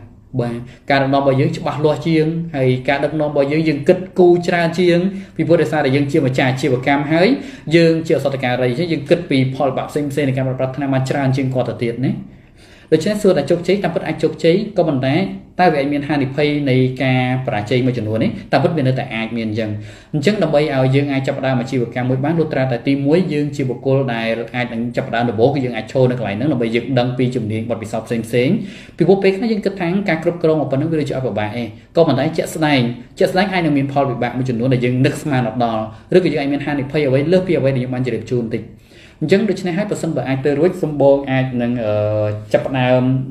ca đực non bỏ dơ chụp bạc loa chiêng hay ca đực non bỏ dơ dương kích cu tra chiêng vì bố để xa để dương chia mà trà chia vào cam hái dương chia sát cả đây chứ dương kích vì Paul bạc sinh sen này cam bạc tham mà tra chiêng qua thật tiệt đấy để cho nên xưa là chốt cháy tam bất anh chốt cháy có vấn đề ta về miền hai pay này ca bà cháy mà chuẩn luôn đấy ta bất miền tại ai miền dần chắc là bây giờ dương ai chấp đa mà chịu cam mới bán lô tra tại tim muối dương chịu một cô đài ai đang chấp đa được bố cái dương ai show được lại nữa là bây giờ đăng pi chụp điện bật bị sập xén xén vì bố bé nó dương kết tháng ca cướp công một phần nó video cho bà ấy có vấn đề chết slide ai đang miền Paul bị bạn mà chuẩn luôn là dương next man of dollar rất là dương ai miền hai pay ở đây lớp pi ở đây để bạn chỉ được chun tịch chẳng được cho nên 2% bởi ai tới rối xung bông ai nâng chấp nam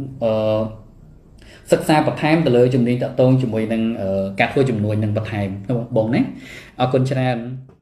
sắc xa bật tham từ lời chùm đi tạo tôn chùm mùi nâng cát thôi chùm nuôi nâng bật tham bông nét ở con chân